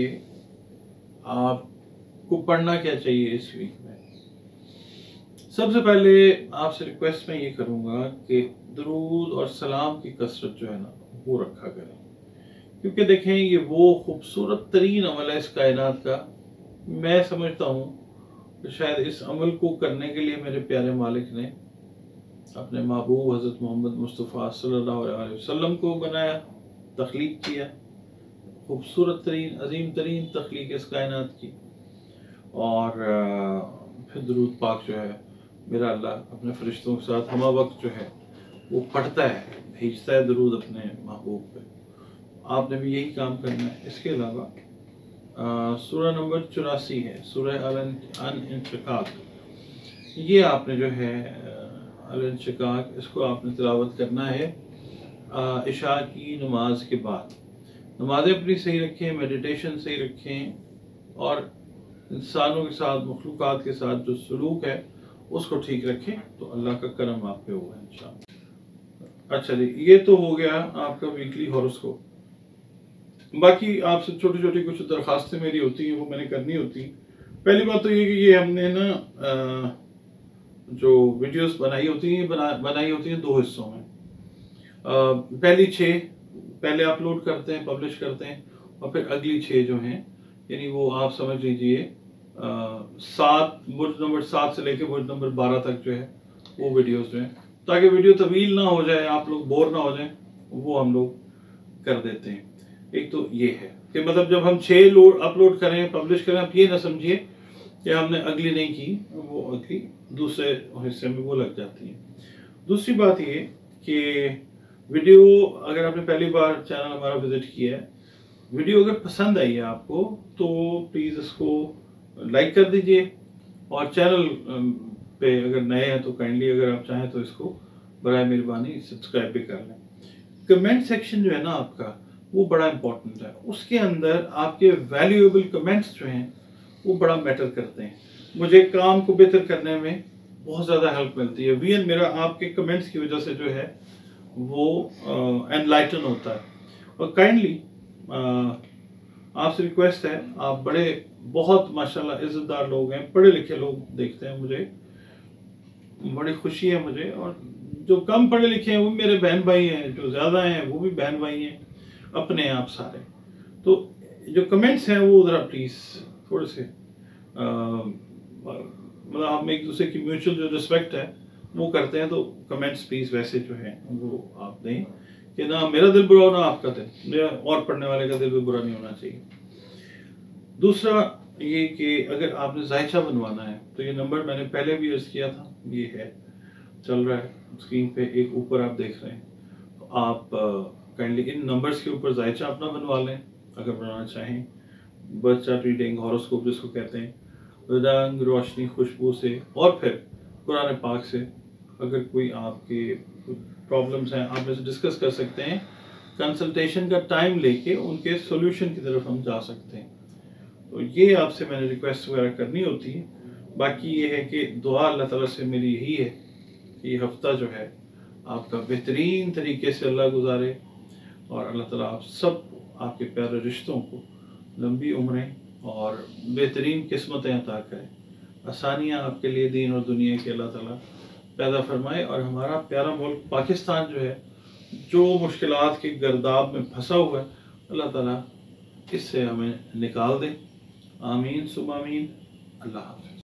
A: आपको पढ़ना क्या चाहिए इस वीक में। सबसे पहले आपसे रिक्वेस्ट मैं ये करूंगा कि दरूद और सलाम की कसरत जो है ना वो रखा करें। क्योंकि देखें, ये वो खूबसूरत तरीन अमल है इस कायनात का। मैं समझता हूँ कि शायद इस अमल को करने के लिए मेरे प्यारे मालिक ने अपने महबूब हज़रत मोहम्मद मुस्तफ़ा सल्लल्लाहु अलैहि वसल्लम को बनाया, तख्लीक किया। खूबसूरत तरीन, अजीम तरीन तख्लीक इस कायनात की। और फिर दरूद पाक जो है मेरा अल्लाह अपने फरिश्तों के साथ हमा वक्त जो है वो पढ़ता है, भेजता है दरूद अपने महबूब पे। आपने भी यही काम करना है। इसके अलावा सूरह नंबर 84 है, सूरह अल-इंशिकाक। ये आपने जो है अल-इंशिकाक, इसको आपने तिलावत करना है इशा की नमाज के बाद। नमाज़ें अपनी सही रखें, मेडिटेशन सही रखें और इंसानों के साथ, मखलूक़ात के साथ जो सलूक है उसको ठीक रखें, तो अल्लाह का करम आप पे होगा इंशाअल्लाह। अच्छा जी, ये तो हो गया आपका वीकली हॉरोस्कोप। बाकी आपसे छोटी छोटी कुछ दरखास्तें मेरी होती हैं, वो मैंने करनी होती हैं। पहली बात तो ये कि ये हमने ना जो वीडियोस बनाई होती हैं, बनाई होती हैं 2 हिस्सों में। पहली 6 पहले अपलोड करते हैं, पब्लिश करते हैं, और फिर अगली 6 जो हैं, यानी वो आप समझ लीजिए 7 बुर्ज नंबर 7 से लेके बुर्ज नंबर 12 तक जो है वो वीडियोस जो हैं, ताकि वीडियो तवील ना हो जाए, आप लोग बोर ना हो जाए, वो हम लोग कर देते हैं। एक तो ये है कि मतलब जब हम 6 अपलोड करें, पब्लिश करें, आप ये ना समझिए कि हमने अगली नहीं की, वो अगली दूसरे हिस्से में वो लग जाती है। दूसरी बात ये कि वीडियो, अगर आपने पहली बार चैनल हमारा विजिट किया है, वीडियो अगर पसंद आई है आपको तो प्लीज़ इसको लाइक कर दीजिए, और चैनल पे अगर नए हैं तो काइंडली अगर आप चाहें तो इसको बराए मेहरबानी सब्सक्राइब भी कर लें। कमेंट सेक्शन जो है ना आपका, वो बड़ा इंपॉर्टेंट है। उसके अंदर आपके वैल्यूएबल कमेंट्स जो हैं वो बड़ा मैटर करते हैं। मुझे काम को बेहतर करने में बहुत ज़्यादा हेल्प मिलती है। वीएन मेरा आपके कमेंट्स की वजह से जो है वो एनलाइटन होता है। और काइंडली आपसे रिक्वेस्ट है, आप बड़े बहुत माशाल्लाह इज्जतदार लोग हैं, पढ़े लिखे लोग देखते हैं मुझे, बड़ी खुशी है मुझे। और जो कम पढ़े लिखे हैं वो मेरे बहन भाई हैं, जो ज़्यादा हैं वो भी बहन भाई हैं, अपने आप सारे। तो जो कमेंट्स हैं वो ज़रा प्लीज़ थोड़े से मतलब हम एक दूसरे की म्यूचुअल जो रिस्पेक्ट है वो करते हैं, तो कमेंट्स प्लीज़ वैसे जो है वो आप दें कि ना मेरा दिल बुरा हो ना आपका दिल, मेरा और पढ़ने वाले का दिल भी बुरा नहीं होना चाहिए। दूसरा ये कि अगर आपने जायचा बनवाना है तो ये नंबर मैंने पहले भी यूज़ किया था, ये है, चल रहा है स्क्रीन पे, एक ऊपर आप देख रहे हैं। तो आप काइंडली इन नंबर्स के ऊपर जायचा अपना बनवा लें अगर बनाना चाहें। बर्थ चार्ट रीडिंग, हॉरोस्कोप जिसको कहते हैं, रंग रोशनी खुशबू से, और फिर कुरान पाक से अगर कोई आपके प्रॉब्लम्स हैं आप इसे डिस्कस कर सकते हैं। कंसल्टेशन का टाइम लेके उनके सॉल्यूशन की तरफ हम जा सकते हैं। तो ये आपसे मैंने रिक्वेस्ट वगैरह करनी होती है। बाकी ये है कि दुआ अल्लाह ताला से मेरी यही है कि ये हफ्ता जो है आपका बेहतरीन तरीके से अल्लाह गुजारे, और अल्लाह ताला आप सब आपके प्यारे रिश्तों को लंबी उम्रें और बेहतरीन किस्मतें अता करें। आसानियाँ आपके लिए दीन और दुनिया के अल्लाह ताला पैदा फरमाए, और हमारा प्यारा मुल्क पाकिस्तान जो है, जो मुश्किलात के गर्दाब में फंसा हुआ है, अल्लाह ताला इससे हमें निकाल दे। आमीन सुम आमीन। अल्लाह हाफ़िज़।